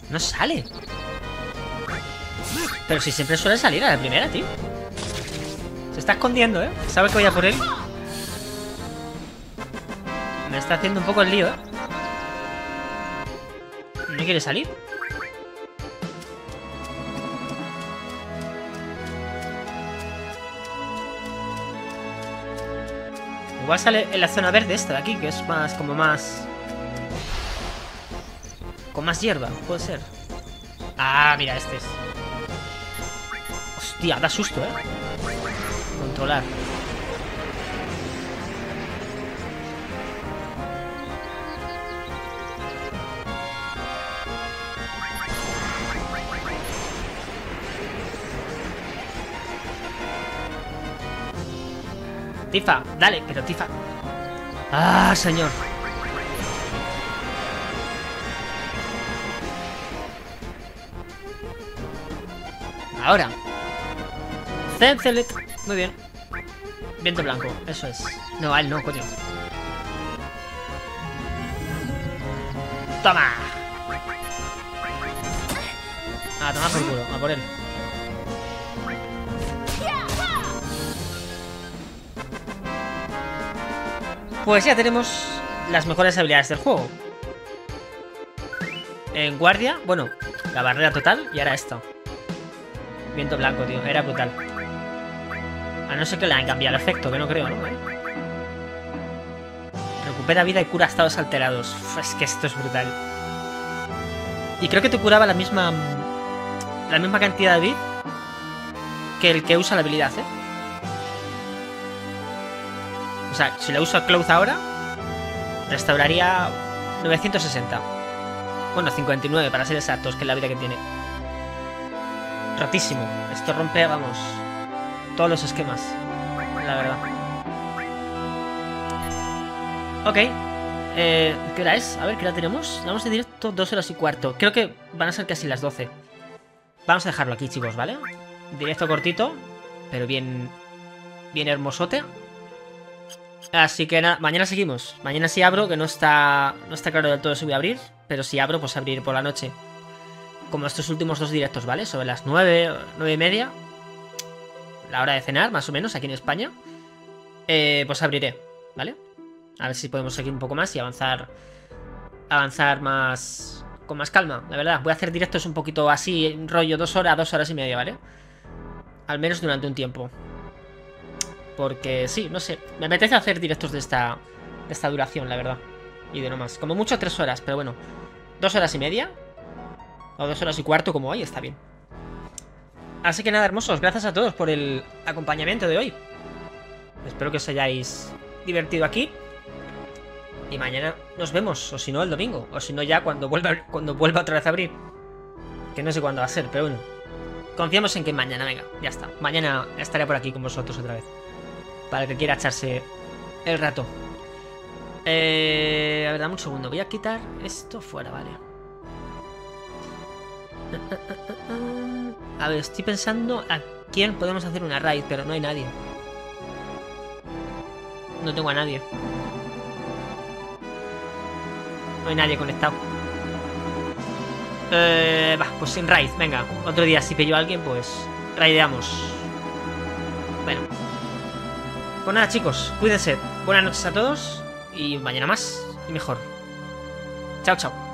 Speaker 1: No sale. Pero si siempre suele salir a la primera, tío. Se está escondiendo, ¿eh? Sabe que voy a por él. Me está haciendo un poco el lío, ¿eh? ¿No quiere salir? Igual sale en la zona verde esta de aquí, que es más, como más... con más hierba, puede ser. Ah, mira, este es. Hostia, da susto, ¿eh? Controlar. Tifa, dale, pero Tifa. Ah, señor. Ahora. Zencelet. Muy bien. Viento blanco, eso es. No, a él no, coño. Toma. A tomar por culo, a por él. Pues ya tenemos las mejores habilidades del juego. En guardia, bueno, la barrera total y ahora esto. Viento blanco, tío, era brutal. A no ser que le hayan cambiado el efecto, que no creo, ¿no? Recupera vida y cura estados alterados. Uf, es que esto es brutal. Y creo que te curaba la misma cantidad de vida que el que usa la habilidad, ¿eh? O sea, si la uso a Cloud ahora, restauraría 960. Bueno, 59 para ser exactos, que es la vida que tiene. Rotísimo. Esto rompe, vamos, todos los esquemas, la verdad. Ok. ¿Qué hora es? A ver, ¿qué hora tenemos? Vamos de directo 2 horas y cuarto. Creo que van a ser casi las 12. Vamos a dejarlo aquí, chicos, ¿vale? Directo cortito, pero bien hermosote. Así que nada, mañana seguimos. Mañana sí abro, que no está claro del todo si voy a abrir. Pero si abro, pues abrir por la noche. Como estos últimos dos directos, ¿vale? Sobre las 9, 9 y media. La hora de cenar, más o menos, aquí en España. Pues abriré, ¿vale? A ver si podemos seguir un poco más y avanzar más... con más calma, la verdad. Voy a hacer directos un poquito así, rollo 2 horas y media, ¿vale? Al menos durante un tiempo. Porque sí, no sé, me apetece hacer directos de esta duración, la verdad. Y de no más, como mucho 3 horas, pero bueno, 2 horas y media o 2 horas y cuarto como hoy, está bien. Así que nada, hermosos, gracias a todos por el acompañamiento de hoy. Espero que os hayáis divertido aquí. Y mañana nos vemos, o si no el domingo, o si no ya cuando vuelva otra vez a abrir. Que no sé cuándo va a ser, pero bueno. Confiamos en que mañana, venga, ya está. Mañana estaré por aquí con vosotros otra vez. Para el que quiera echarse el rato. A ver, dame un segundo. Voy a quitar esto fuera, vale. A ver, estoy pensando a quién podemos hacer una raid, pero no hay nadie. No tengo a nadie. No hay nadie conectado. Va, pues sin raid, venga. Otro día si pillo a alguien, pues raideamos. Bueno. Pues nada, chicos, cuídense. Buenas noches a todos. Y mañana más y mejor. Chao, chao.